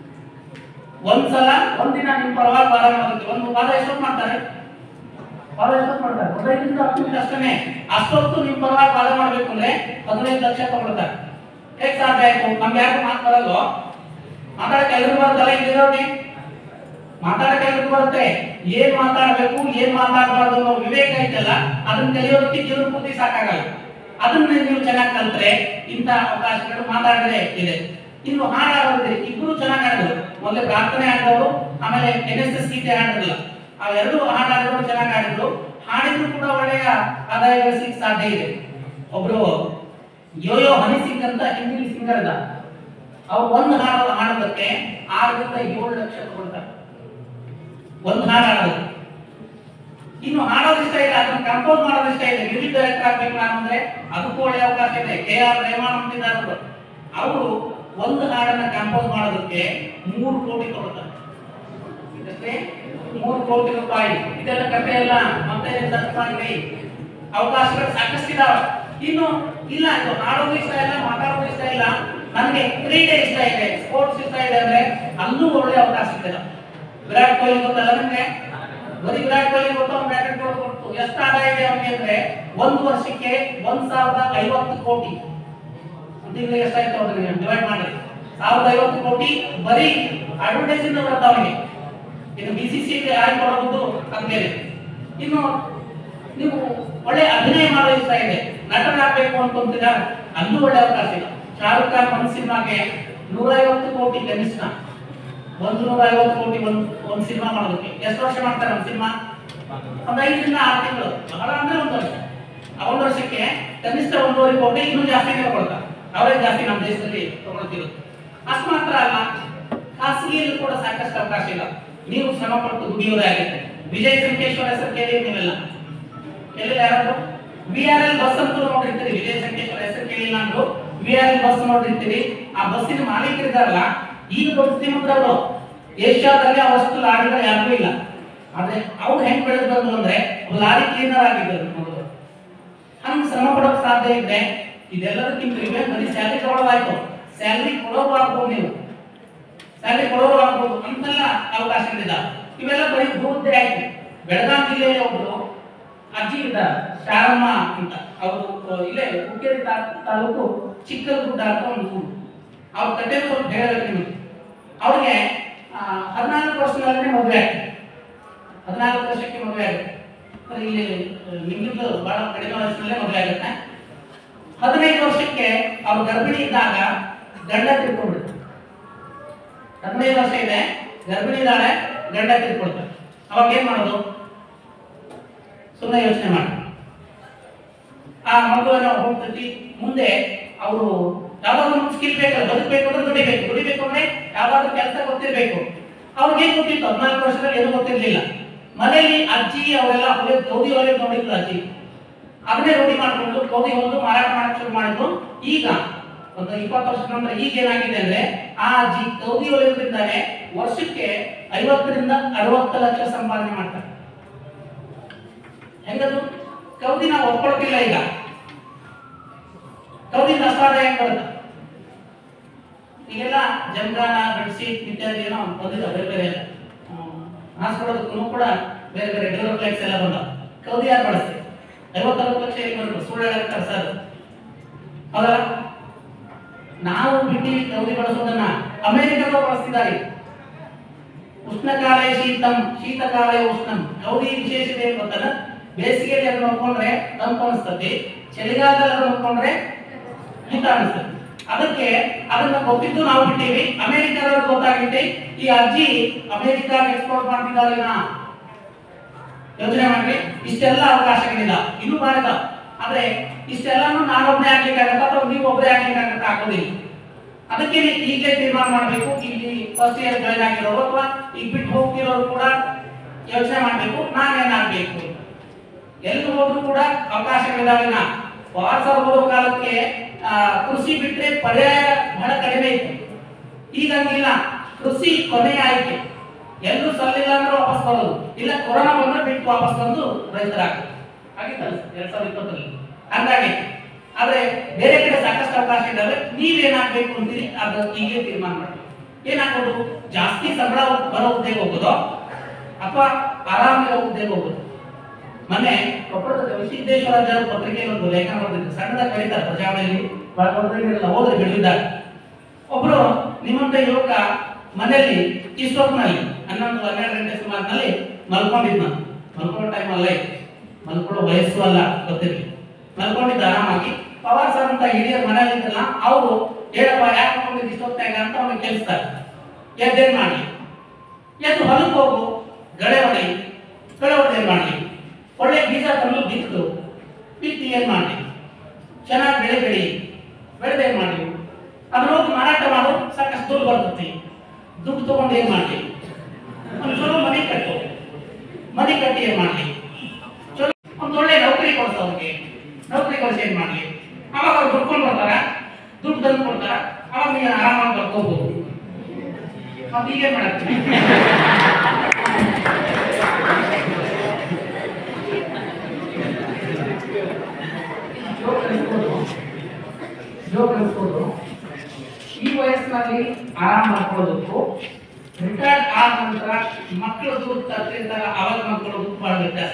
ಒಂದ್ಸಲ ಒಂದಿನ ನಿಮ್ ಪರವಾಗಿ ವಾದ ಮಾಡೋದಕ್ಕೆ ಒಂದು ವಾದ ಎಷ್ಟೊತ್ತು ಮಾಡ್ತಾರೆ? ವಾದ ಎಷ್ಟೊತ್ತು ಮಾಡ್ತಾರೆ? ಹದಿನೈದರಿಂದ ಹತ್ತು ನಿಮಿಷ ಅಷ್ಟೇ. ಅಷ್ಟೊತ್ತು ನಿಮ್ ಪರವಾಗಿ ವಾದ ಮಾಡ್ಬೇಕು ಅಂದ್ರೆ ಹದಿನೈದು ಲಕ್ಷ ತಗೊಳ್ತಾರೆ. ಹೇಗೆ ಸಾಧ್ಯ ಆಯ್ತು? ನಮ್ಗೆ ಯಾರು ಮಾತು ಬರಲ್ವೋ? ಮಾತಾಡಕ್ಕೆ ಎಲ್ರು ಬರುತ್ತಲ್ಲ, ಇಲ್ಲಿ ಮಾತಾಡಕ್ಕೆ ಎಲ್ರು ಬರುತ್ತೆ. ಏನ್ ಮಾತಾಡ್ಬೇಕು, ಏನ್ ಮಾತಾಡಬಾರ್ದು ಅನ್ನೋ ವಿವೇಕ ಐತಲ್ಲ, ಅದನ್ನ ಕಲಿಯೋದಕ್ಕೆ ಜೀವನ ಪೂರ್ತಿ ಸಾಕಾಗಲ್ಲ. ಅದನ್ನ ನೀವು ಚೆನ್ನಾಗಿ ಕಲ್ತ್ರೆ ಇಂಥ ಅವಕಾಶಗಳು ಮಾತಾಡದೆ ಇದೆ. ಇನ್ನು ಹಾಡಾಡೋದ್ರೆ ಇಬ್ರು ಚೆನ್ನಾಗಿ ಆಡಿದ್ರು. ಮೊದಲೇ ಪ್ರಾರ್ಥನೆ ಆಡಿದವರು, ಆಮೇಲೆ ಎನ್ ಎಸ್ ಎಸ್ ಗೀತೆ ಹಾಡಿದ್ರಲ್ಲ, ಆ ಎರಡು ಹಾಡಾಡಿದವರು ಚೆನ್ನಾಗಿ ಆಡಿದ್ರು. ಹಾಡಿದ್ರು ಕೂಡ ಒಳ್ಳೆಯ ಆದಾಯ ಗಳಿಸಲಿಕ್ಕೆ ಸಾಧ್ಯ ಇದೆ. ಒಬ್ರು ಯೋಯೋ ಹನಿ ಸಿಂಗ್ ಅಂತ ಹಿಂದಿ ಸಿಂಗರ್ ಇದ್ದ, ಅವ್ರು ಒಂದು ಹಾಡು ಹಾಡೋದಕ್ಕೆ ಆರರಿಂದ ಏಳು ಲಕ್ಷ ತಗೊಳ್ತಾರೆ, ಒಂದು ಹಾಡು ಹಾಡೋದಕ್ಕೆ. ಇನ್ನು ಹಾಡೋದು ಇಷ್ಟ ಇಲ್ಲ, ಅದನ್ನ ಕಂಪೋಸ್ ಮಾಡೋದು ಇಷ್ಟ ಇದೆ, ಮ್ಯೂಸಿಕ್ ಡೈರೆಕ್ಟರ್ ಆಗ್ಬೇಕು ನಾನು ಅಂದ್ರೆ ಅದಕ್ಕೂ ಒಳ್ಳೆಯ ಅವಕಾಶ ಇದೆ. ಕೆ ಆರ್ ರೆಹಮಾನ್ ಅಂತಿದ್ದಾರೆ, ಅವರು ಒಂದು ಹಾಡನ್ನ ಕಂಪೋಸ್ ಮಾಡೋದಕ್ಕೆ ಮೂರು ಕೋಟಿ ತಗೊಳ್ತಾರೆ. ಇದಕ್ಕೆ ಮೂರು ಕೋಟಿ ರೂಪಾಯಿ. ಇದೆಲ್ಲ ಕಥೆ ಎಲ್ಲ ಮತ್ತೆ ಸರ್ಕಾರಿ ಅವಕಾಶಗಳು ಸಾಕಷ್ಟಿದಾವೆ. ಇನ್ನು ಇಲ್ಲ, ಇದು ಹಾಡೋದು ಇಷ್ಟ ಇಲ್ಲ, ಮಾತಾಡೋದು ಇಷ್ಟ ಇಲ್ಲ, ನನಗೆ ಕ್ರೀಡೆ ಇಷ್ಟ ಇದೆ, ಸ್ಪೋರ್ಟ್ಸ್ ಇಷ್ಟ ಇದೆ ಅಂದ್ರೆ ಅಲ್ಲೂ ಒಳ್ಳೆ ಅವಕಾಶ ಇದೆ. ವಿರಾಟ್ ಕೊಹ್ಲಿ ಗೊತ್ತಲ್ಲ ನಿಮ್ಗೆ? ಬರೀ ವಿರಾಟ್ ಕೊಹ್ಲಿ ಗೊತ್ತು, ಅವ್ನು ಬ್ಯಾಟಿಂಗ್ ಕೊಟ್ಟು ಎಷ್ಟು ಆದಾಯ ಇದೆ ಅವನಿಗೆ ಅಂದ್ರೆ ಒಂದು ವರ್ಷಕ್ಕೆ ಒಂದ್ ಸಾವಿರದ ಐವತ್ತು ಕೋಟಿ. ತಿಂಗಳಿಗೆ ಎಷ್ಟಾಯ್ತು ಅವ್ರಿಗೆ ಡಿವೈಡ್ ಮಾಡಿ ಸಾವಿರದ ಐವತ್ತು ಕೋಟಿ ಬರೀ ಅಡ್ವರ್ಟೈಸ್ ಇಂದ ಬರುತ್ತೆ ಅವನಿಗೆ. ಇನ್ನು ಬಿ ಸಿ ಸಿ ಆಗಿ ಕೊಡೋದು ಅದು ಬೇರೆ. ಇನ್ನು ನೀವು ಒಳ್ಳೆ ಅಭಿನಯ ಮಾಡೋ ಇಷ್ಟ ಇದೆ, ನಟನಾಗಬೇಕು ಅನ್ಕೊಂತೀರ, ಅಲ್ಲೂ ಒಳ್ಳೆ ಅವಕಾಶ ಇಲ್ಲ. ಶಾರುಖ್ ಖಾನ್ ಒಂದು ಸಿನಿಮಾಗೆ ನೂರ ಐವತ್ತು ಕೋಟಿ ಕನಿಷ್ಠ, ಒಂದು ನೂರ ಐವತ್ತು ಕೋಟಿ ಒಂದು ಒಂದು ಸಿನಿಮಾ ಮಾಡೋದಕ್ಕೆ ಎಷ್ಟು ವರ್ಷ ಮಾಡ್ತಾರೆ ಒಂದು ಸಿನಿಮಾ? ಒಂದು ಐದರಿಂದ ಆರು ತಿಂಗಳು, ಬಹಳ ಅಂದ್ರೆ ಒಂದು ವರ್ಷ. ಆ ಒಂದು ವರ್ಷಕ್ಕೆ ಕನಿಷ್ಠ ಒಂದೂವರೆ ಕೋಟಿ, ಇನ್ನೂ ಜಾಸ್ತಿ ತಗೊಳ್ತಾರೆ. ಅವರೇ ಜಾಸ್ತಿ ನಮ್ಮ ದೇಶದಲ್ಲಿ ತಗೊಳ್ತಿರೋದು. ಅಷ್ಟು ಮಾತ್ರ ಅಲ್ಲ, ಖಾಸಗಿಯಲ್ಲೂ ಕೂಡ ಸಾಕಷ್ಟು ಅವಕಾಶ ಇಲ್ಲ. ನೀವು ಶ್ರಮ ಪಟ್ಟು ದುಡಿಯೋದೇ ಆಗುತ್ತೆ. ವಿಜಯ್ ಸಂಕೇಶ್ವರ ಹೆಸರು ಕೇಳಿ ನೀವೆಲ್ಲ ಕೇಳಿಲ್ಲ ಯಾರಾದ್ರು? ವಿ ಆರ್ ಎಲ್ ಬಸ್ ಅಂತೂ ನೋಡಿರ್ತೀರಿ. ವಿಜಯ್ ಸಂಕೇಶ್ವರ ಹೆಸರು ಕೇಳಿಲ್ಲ ಅಂದ್ರು ವಿ ಆರ್ ಎಲ್ ಬಸ್ ನೋಡಿರ್ತೀರಿ. ಆ ಬಸ್ಸಿನ ಮಾಲೀಕರಿದಾರಲ್ಲ, ಈಗ ದೊಡ್ಡ ಶ್ರೀಮಂತರವರು, ಏಷ್ಯಾದಲ್ಲಿ ಅವಷ್ಟು ಲಾರಿಗಳು ಯಾರಿಗೂ ಇಲ್ಲ. ಆದ್ರೆ ಅವ್ರು ಹೆಂಗ್ ಬೆಳೆದು ಬಂದ್ರು ಅಂದ್ರೆ ಲಾರಿ ಕ್ಲೀನರ್ ಆಗಿದ್ದರು ನೋಡಿದ್ರು. ಹಂಗೆ ಶ್ರಮ ಪಡೋಕೆ ಸಾಧ್ಯ ಇದೆ. ಇದೆಲ್ಲದಕ್ಕಿಂತ ಇವೆ ಬರೀ ಸ್ಯಾಲರಿ ತಗೊಳ್ಳೋದಾಯ್ತು, ಸ್ಯಾಲರಿ ಕೊಡೋರು ಆಗ್ಬೋದು, ನೀವು ಸ್ಯಾಲರಿ ಕೊಡೋರು ಆಗ್ಬೋದು ಅಂತೆಲ್ಲ ಅವಕಾಶಗಳಿಲ್ಲ. ಇವೆಲ್ಲ ಬರೀ ಭೂದ್ದೆ ಆಯ್ತು. ಬೆಳಗಾವಿ ಜಿಲ್ಲೆಯಲ್ಲಿ ಒಬ್ರು ಅಜ್ಜಿ ಇದ್ದಾರೆ, ಶಾರಮ್ಮ ಅಂತ. ಅವರು ಇಲ್ಲೇ ಹುಕ್ಕೇರಿ ತಾಲೂಕು ಚಿಕ್ಕಗುಡ್ಡ ಅಂತ ಒಂದು ಊರು. ಅವ್ರ ಕಟ್ಟೆ ಸ್ವಲ್ಪ ಹೇಳಬೇಕು ನಿಮಗೆ. ಅವ್ರಿಗೆ ಹದಿನಾಲ್ಕು ವರ್ಷದಲ್ಲೇ ಮದುವೆ ಆಗ್ತದೆ. ಹದಿನಾಲ್ಕು ವರ್ಷಕ್ಕೆ ಮದುವೆ ಆಗುತ್ತೆ. ಇಲ್ಲಿ ನಿಮ್ಗಿಂತ ಬಹಳ ಕಡಿಮೆ ವಯಸ್ಸಿನಲ್ಲೇ ಮದುವೆ ಆಗುತ್ತೆ. ಹದಿನೈದು ವರ್ಷಕ್ಕೆ ಅವ್ರು ಗರ್ಭಿಣಿ ಇದ್ದಾಗ ಗಂಡ ತಿಳ್ಕೊಂಡ್ಬಿಡ್ತಾರೆ. ಹದಿನೈದು ವರ್ಷ ಇದೆ, ಗರ್ಭಿಣಿ ಇದ್ದಾಳೆ, ಗಂಡ ತಿಳ್ಕೊಳ್ತಾರೆ. ಅವಾಗ ಏನ್ ಮಾಡೋದು? ಸುಮ್ಮನೆ ಯೋಚನೆ ಮಾಡಿ. ಆ ಮಗುವನ್ನು ಹೋಗ್ತತಿ. ಮುಂದೆ ಅವರು ಯಾವ್ದಾದ್ರು ಸ್ಕಿಲ್ ಬೇಕಲ್ಲ, ಬದುಕಬೇಕು ಅಂದ್ರೆ ದುಡಿಬೇಕು, ದುಡಿಬೇಕು ಅಂದ್ರೆ ಯಾವ್ದಾದ್ರು ಕೆಲಸ ಗೊತ್ತಿರ್ಬೇಕು. ಅವ್ರಿಗೆ ಏನ್ ಗೊತ್ತಿತ್ತು? ಹದಿನಾಲ್ಕು ವರ್ಷದಲ್ಲಿ ಏನು ಗೊತ್ತಿರ್ಲಿಲ್ಲ. ಮನೆಯಲ್ಲಿ ಅಜ್ಜಿ ಅವರೆಲ್ಲ ಹೊಲೆ ಕೌದಿ ಹೊಲೆ ನೋಡಿದ್ರು ಅಜ್ಜಿ. ಅದನ್ನೇ ರೂಢಿ ಮಾಡ್ಕೊಂಡು ಕೌದಿ ಹೊಲಿದು ಮಾರಾಟ ಮಾಡಕ್ ಶುರು ಮಾಡಿದ್ರು. ಈಗ ಒಂದು ಇಪ್ಪತ್ತು ವರ್ಷದ ನಂತರ ಈಗ ಏನಾಗಿದೆ ಅಂದ್ರೆ ಆ ಅಜ್ಜಿ ಕೌದಿ ಹೊಲಿಯೋದ್ರಿಂದಾನೆ ವರ್ಷಕ್ಕೆ ಐವತ್ತರಿಂದ ಅರವತ್ತು ಲಕ್ಷ ಸಂಪಾದನೆ ಮಾಡ್ತಾರೆ. ಹೆಂಗದು? ಕೌದಿ ನಾವು ಒಪ್ಕೊಳ್ತಿಲ್ಲ. ಈಗ ಕೌದಿ ನಷ್ಟಾದಾಯ ಹೆಂಗ್ ಬರುತ್ತೆ? ಈಗೆಲ್ಲ ಜಂಗಾನ, ಬೆಡ್ಶೀಟ್ ಇತ್ಯಾದಿ ಏನೋ ಬಂದಿದೆ, ಬೇರೆ ಬೇರೆ ಹಾಸ್ಕೊಳ್ಳೋದಕ್ಕೂ ಕೂಡ ಬೇರೆ ಬೇರೆ ಡೆವಲಪ್ಲೆಕ್ಸ್ ಎಲ್ಲ ಬಂದ. ಕೌದಿ ಯಾರು ಬಳಸ್ತೀವಿ? ಐವತ್ತರವತ್ತು ಲಕ್ಷ ಹೇಗೆ ಬರುತ್ತೆ? ಸುಳ್ಳು ಹೇಳಕ್ಕೆ ಸರ್. ಹೌದಲ್ಲ? ನಾವು ಬಿಟ್ಟು ಕೌದಿ ಬಳಸೋದನ್ನ ಅಮೆರಿಕದವರು ಬಳಸ್ತಿದ್ದಾರೆ. ಉಷ್ಣಕಾಲೇ ಶೀತಂ, ಶೀತಕಾಲೇ ಉಷ್ಣಂ. ಕೌದಿ ವಿಶೇಷತೆ ಏನು ಗೊತ್ತಲ್ಲ? ಬೇಸಿಗೆಯಲ್ಲಿ ಅದನ್ನ ನೋಡ್ಕೊಂಡ್ರೆ ತಂಪು ಅನಿಸ್ತದೆ, ಚಳಿಗಾಲದಲ್ಲಿ ಅದನ್ನ ನೋಡ್ಕೊಂಡ್ರೆ ಹಿತ ಅನಿಸ್ತದೆ. ಅದಕ್ಕೆ ಅದನ್ನ ಗೊತ್ತಿದ್ದು ನಾವು ಬಿಟ್ಟಿವಿ. ಅಮೆರಿಕದವ್ರಿಗೆ ಗೊತ್ತಾಗಿದೆ. ಈ ಅಜ್ಜಿ ಅಮೆರಿಕಾಗೆ ಎಕ್ಸ್ಪೋರ್ಟ್ ಮಾಡ್ತಿದ್ದಾರೆ. ಯೋಚನೆ ಮಾಡ್ರಿ, ಇಷ್ಟೆಲ್ಲ ಅವಕಾಶಗಳಿಲ್ಲ, ಇನ್ನೂ ಮಾಡಿದ. ಆದ್ರೆ ಇಷ್ಟೆಲ್ಲಾನು ನಾನೊಬ್ಬನೇ ಆಗ್ಲಿಕ್ಕೆ ಆಗತ್ತ ಅಥವಾ ನೀವು ಒಬ್ಬರೇ ಆಗ್ಲಿಕ್ಕೆ ಆಗತ್ತ? ಆಗೋದಿಲ್ಲ. ಅದಕ್ಕೆ ಈಗಲೇ ತೀರ್ಮಾನ ಮಾಡಬೇಕು. ಇಲ್ಲಿ ಫಸ್ಟ್ ಇಯರ್ ಜಾಯ್ನ್ ಆಗಿರೋರು ಅಥವಾ ಈಗ ಬಿಟ್ಟು ಹೋಗ್ತಿರೋರು ಕೂಡ ಯೋಚನೆ ಮಾಡಬೇಕು, ನಾನೇನಾಗಬೇಕು. ಎಲ್ಲಿ ಹೋದ್ರು ಕೂಡ ಅವಕಾಶಗಳಿದಾವೆ. ನಾ ವಾಸ ಹೋಗೋ ಕಾಲಕ್ಕೆ ಕೃಷಿ ಬಿಟ್ಟರೆ ಪರ್ಯಾಯ ಬಹಳ ಕಡಿಮೆ ಇತ್ತು. ಈಗ ಹಂಗಿಲ್ಲ, ಕೃಷಿ ಕೊನೆಯ ಆಯ್ಕೆ. ಎಲ್ಲೂ ಸಲ್ಲಿಲ್ಲ ಅಂದ್ರೆ ವಾಪಸ್ ಬರೋದು, ಇಲ್ಲ ಕೊರೋನಾ ಬಂದ್ರೆ ಬಿಟ್ಟು ವಾಪಸ್ ಬಂದು ರೈತರಾಗ್ತದೆ. ಆಗಿತ್ತಲ್ಲ ಎರಡ್ ಸಾವಿರದ ಇಪ್ಪತ್ತರಲ್ಲಿ ಹಂಗಾಗಿ. ಆದ್ರೆ ಬೇರೆ ಕಡೆ ಸಾಕಷ್ಟು ಅವಕಾಶ ಇದ್ದಾವೆ. ನೀವೇನಾಗಬೇಕು ಅಂತೀರಿ ಅದು ಈಗಲೇ ತೀರ್ಮಾನ ಮಾಡಿ. ಏನಾಗ್ಬೋದು? ಜಾಸ್ತಿ ಸಂಬಳ ಬರೋ ಉದ್ಯೋಗ ಹೋಗೋದು ಅಥವಾ ಆರಾಮಿರೋ ಉದ್ಯೋಗ ಹೋಗೋದು. ಮೊನ್ನೆ ಕೊಪ್ಪಳದ ವಿಸಿದ್ದೇಶ್ವರ ಪತ್ರಿಕೆಯಲ್ಲಿ ಒಂದು ಲೇಖನ ಬರೆದಿದ್ದು, ಸಣ್ಣದಾಗಿ ಕರೀತಾರೆ ಪ್ರಜಾವಾಣಿಯಲ್ಲಿ, ಹೋದ್ರೆ ಬಿಡುವಿದ್ದಾಗ. ಒಬ್ರು ನಿಮ್ಮಂತ ಯುವಕ ಮನೆಯಲ್ಲಿ ಇಷ್ಟೊತ್ತಿನಲ್ಲಿ ಹನ್ನೊಂದು ಹನ್ನೆರಡು ಗಂಟೆ ಸುಮಾರಿನಲ್ಲಿ ಮಲ್ಕೊಂಡಿದ್ದ. ಮಲ್ಕೊಳ್ಳೋ ಟೈಮ್ ಅಲ್ಲ, ಮಲ್ಕೊಳ್ಳೋ ವಯಸ್ಸು ಅಲ್ಲ, ಗೊತ್ತಿರಲಿ. ಮಲ್ಕೊಂಡಿದ್ದ ಆರಾಮಾಗಿ. ಪವಾರ್ ಸರ್ ಅಂತ ಹಿರಿಯರ್ ಮನೆಯಲ್ಲಿ ಇದ್ದಲ್ಲ, ಅವರು ಹೇಳಪ್ಪ ಯಾಕೆ ಮಲ್ಕೊಂಡಿದ್ದು ಇಷ್ಟೊತ್ತಾಗ ಅಂತ ಅವ್ನಿಗೆ ಕೇಳಿಸ್ತಾರೆ. ಎದ್ದೇನ್ ಮಾಡ್ಲಿ? ಎದ್ದು ಹೊಲಕ್ಕೆ ಹೋಗು, ಗಳೆ ಹೊಡಿ. ಗಳೆ ಹೊಡೆದು ಏನ್ ಮಾಡ್ಲಿ? ಒಳ್ಳೆ ಬೀಜ ತಂದು ಬಿತ್ತು, ಬಿತ್ತಿ ಏನ್ ಮಾಡ್ಲಿ? ಚೆನ್ನಾಗಿ ಬೆಳೆ ಬೆಳಿ, ಬೆಳೆದ ಏನ್ ಮಾಡ್ಲಿ? ಅದ್ರ ಹೋಗಿ ಮಾರಾಟ ಮಾಡು, ಸಾಕಷ್ಟು ದುಡ್ಡು ಬರ್ತೈತಿ. ದುಡ್ಡು ತಗೊಂಡು ಏನ್ ಮಾಡ್ಲಿ? ಒಂದು ಚಲೋ ಮನೆ ಕಟ್ಟು, ಮನೆ ಕಟ್ಟಿ ಏನ್ ಮಾಡ್ಲಿ? ಚಲೋ ಒಂದು ಒಳ್ಳೆ ನೌಕರಿ ಕೊಡ್ಸ ಅವ್ರಿಗೆ, ನೌಕರಿ ಕೊಡಿಸಿ ಏನ್ ಮಾಡ್ಲಿ? ಅವಾಗ ಅವ್ರು ದುಡ್ಕೊಂಡು ಬರ್ತಾರ, ದುಡ್ಡು ತಂದು ಕೊಡ್ತಾರ, ಅವಾಗ ನೀವು ಆರಾಮಾಗಿ ಬರ್ಕೋಬಹುದು. ಮತ್ತೆ ಈಗೇನ್ ಮಾಡತ್ತೀನಿ? ಈ ವಯಸ್ಸಿನಲ್ಲಿ ಆರಾಮ ಮಾಡ್ಕೊಳ್ಳೋದಕ್ಕೂ ರಿಟೈರ್ಡ್ ಆದ ನಂತರ ಮಕ್ಕಳು ದುಡ್ಡು ತರ್ತಿರ್ತಾರ, ಅವಾಗ ಮಕ್ಕಳು ಬಹಳ ವ್ಯತ್ಯಾಸ.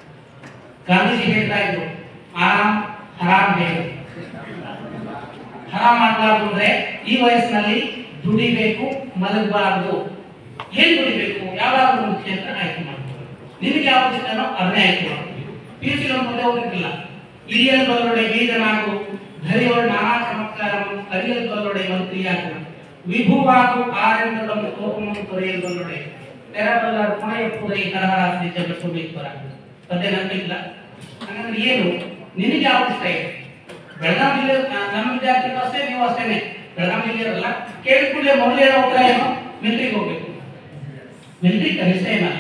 ಗಾಂಧೀಜಿ ಹೇಳ್ತಾ ಇದ್ರು, ಆರಾಮ್ ಹರಾಮ್ ಹೇಳು. ಹರ ಮಾಡಬಾರ್ದು ಅಂದ್ರೆ ಈ ವಯಸ್ಸಿನಲ್ಲಿ ದುಡಿಬೇಕು, ಮಲಗಬಾರ್ದು. ಏನ್ ದುಡಿಬೇಕು? ಯಾವ್ದಾದ್ರು ಒಂದು ಕ್ಷೇತ್ರ ಆಯ್ಕೆ ಮಾಡ್ಬೋದು. ನಿಮಗೆ ಯಾವ್ದು ಇಷ್ಟನೋ ಅದನ್ನೇ ಆಯ್ಕೆ ಮಾಡ್ತೀವಿ. ಪಿ ಯು ಸಿ ಮುಂದೆ ಹೋಗಿರ್ಲಿಲ್ಲ. ಹಿರಿಯಲ್ ಬಲ್ಲೊಡೆ ಬೀಗನಾಗು, ಧರಿಯೋಳು ನಾನಾ ಚಮತ್ಕಾರ, ಅರಿಯಲ್ ಬಲ್ಲೊಡೆ ಮಂತ್ರಿಯಾಗು, ವಿಭುವಾಗು ಆರೆಂದೊಡನ್ನು ಕೋಪಮನ್ನು ತೊರೆಯಲ್ ಬಲ್ಲೊಡೆ, ತೆರಬಲ್ಲ ಪುಣೆಯ ಪೂರೈ ಹರಹರಾಸಿ ಜಗಸೋಮೇಶ್ವರ. ಪದ್ಯ ನಂಬಿಲ್ಲ. ಹಂಗಂದ್ರೆ ಏನು? ನಿನಗೆ ಯಾವ್ದು ಇಷ್ಟ ಇದೆ? ಬೆಳಗಾವಿ ಜಿಲ್ಲೆ ನಮ್ಮ ವಿದ್ಯಾರ್ಥಿಗಳು ಅಷ್ಟೇ, ನೀವು ಅಷ್ಟೇನೆ. ಬೆಳಗಾವಿ ಜಿಲ್ಲೆಯವರಲ್ಲ, ಕೇಳಿಕೊಳ್ಳೆ ಮೊದಲೇ ಉತ್ತರ ಏನು? ಮಿಲಿಟರಿಗೆ ಹೋಗ್ಬೇಕು. ಮಿಲಿಟರಿ ಕನಿಷ್ಠ ಏನಲ್ಲ.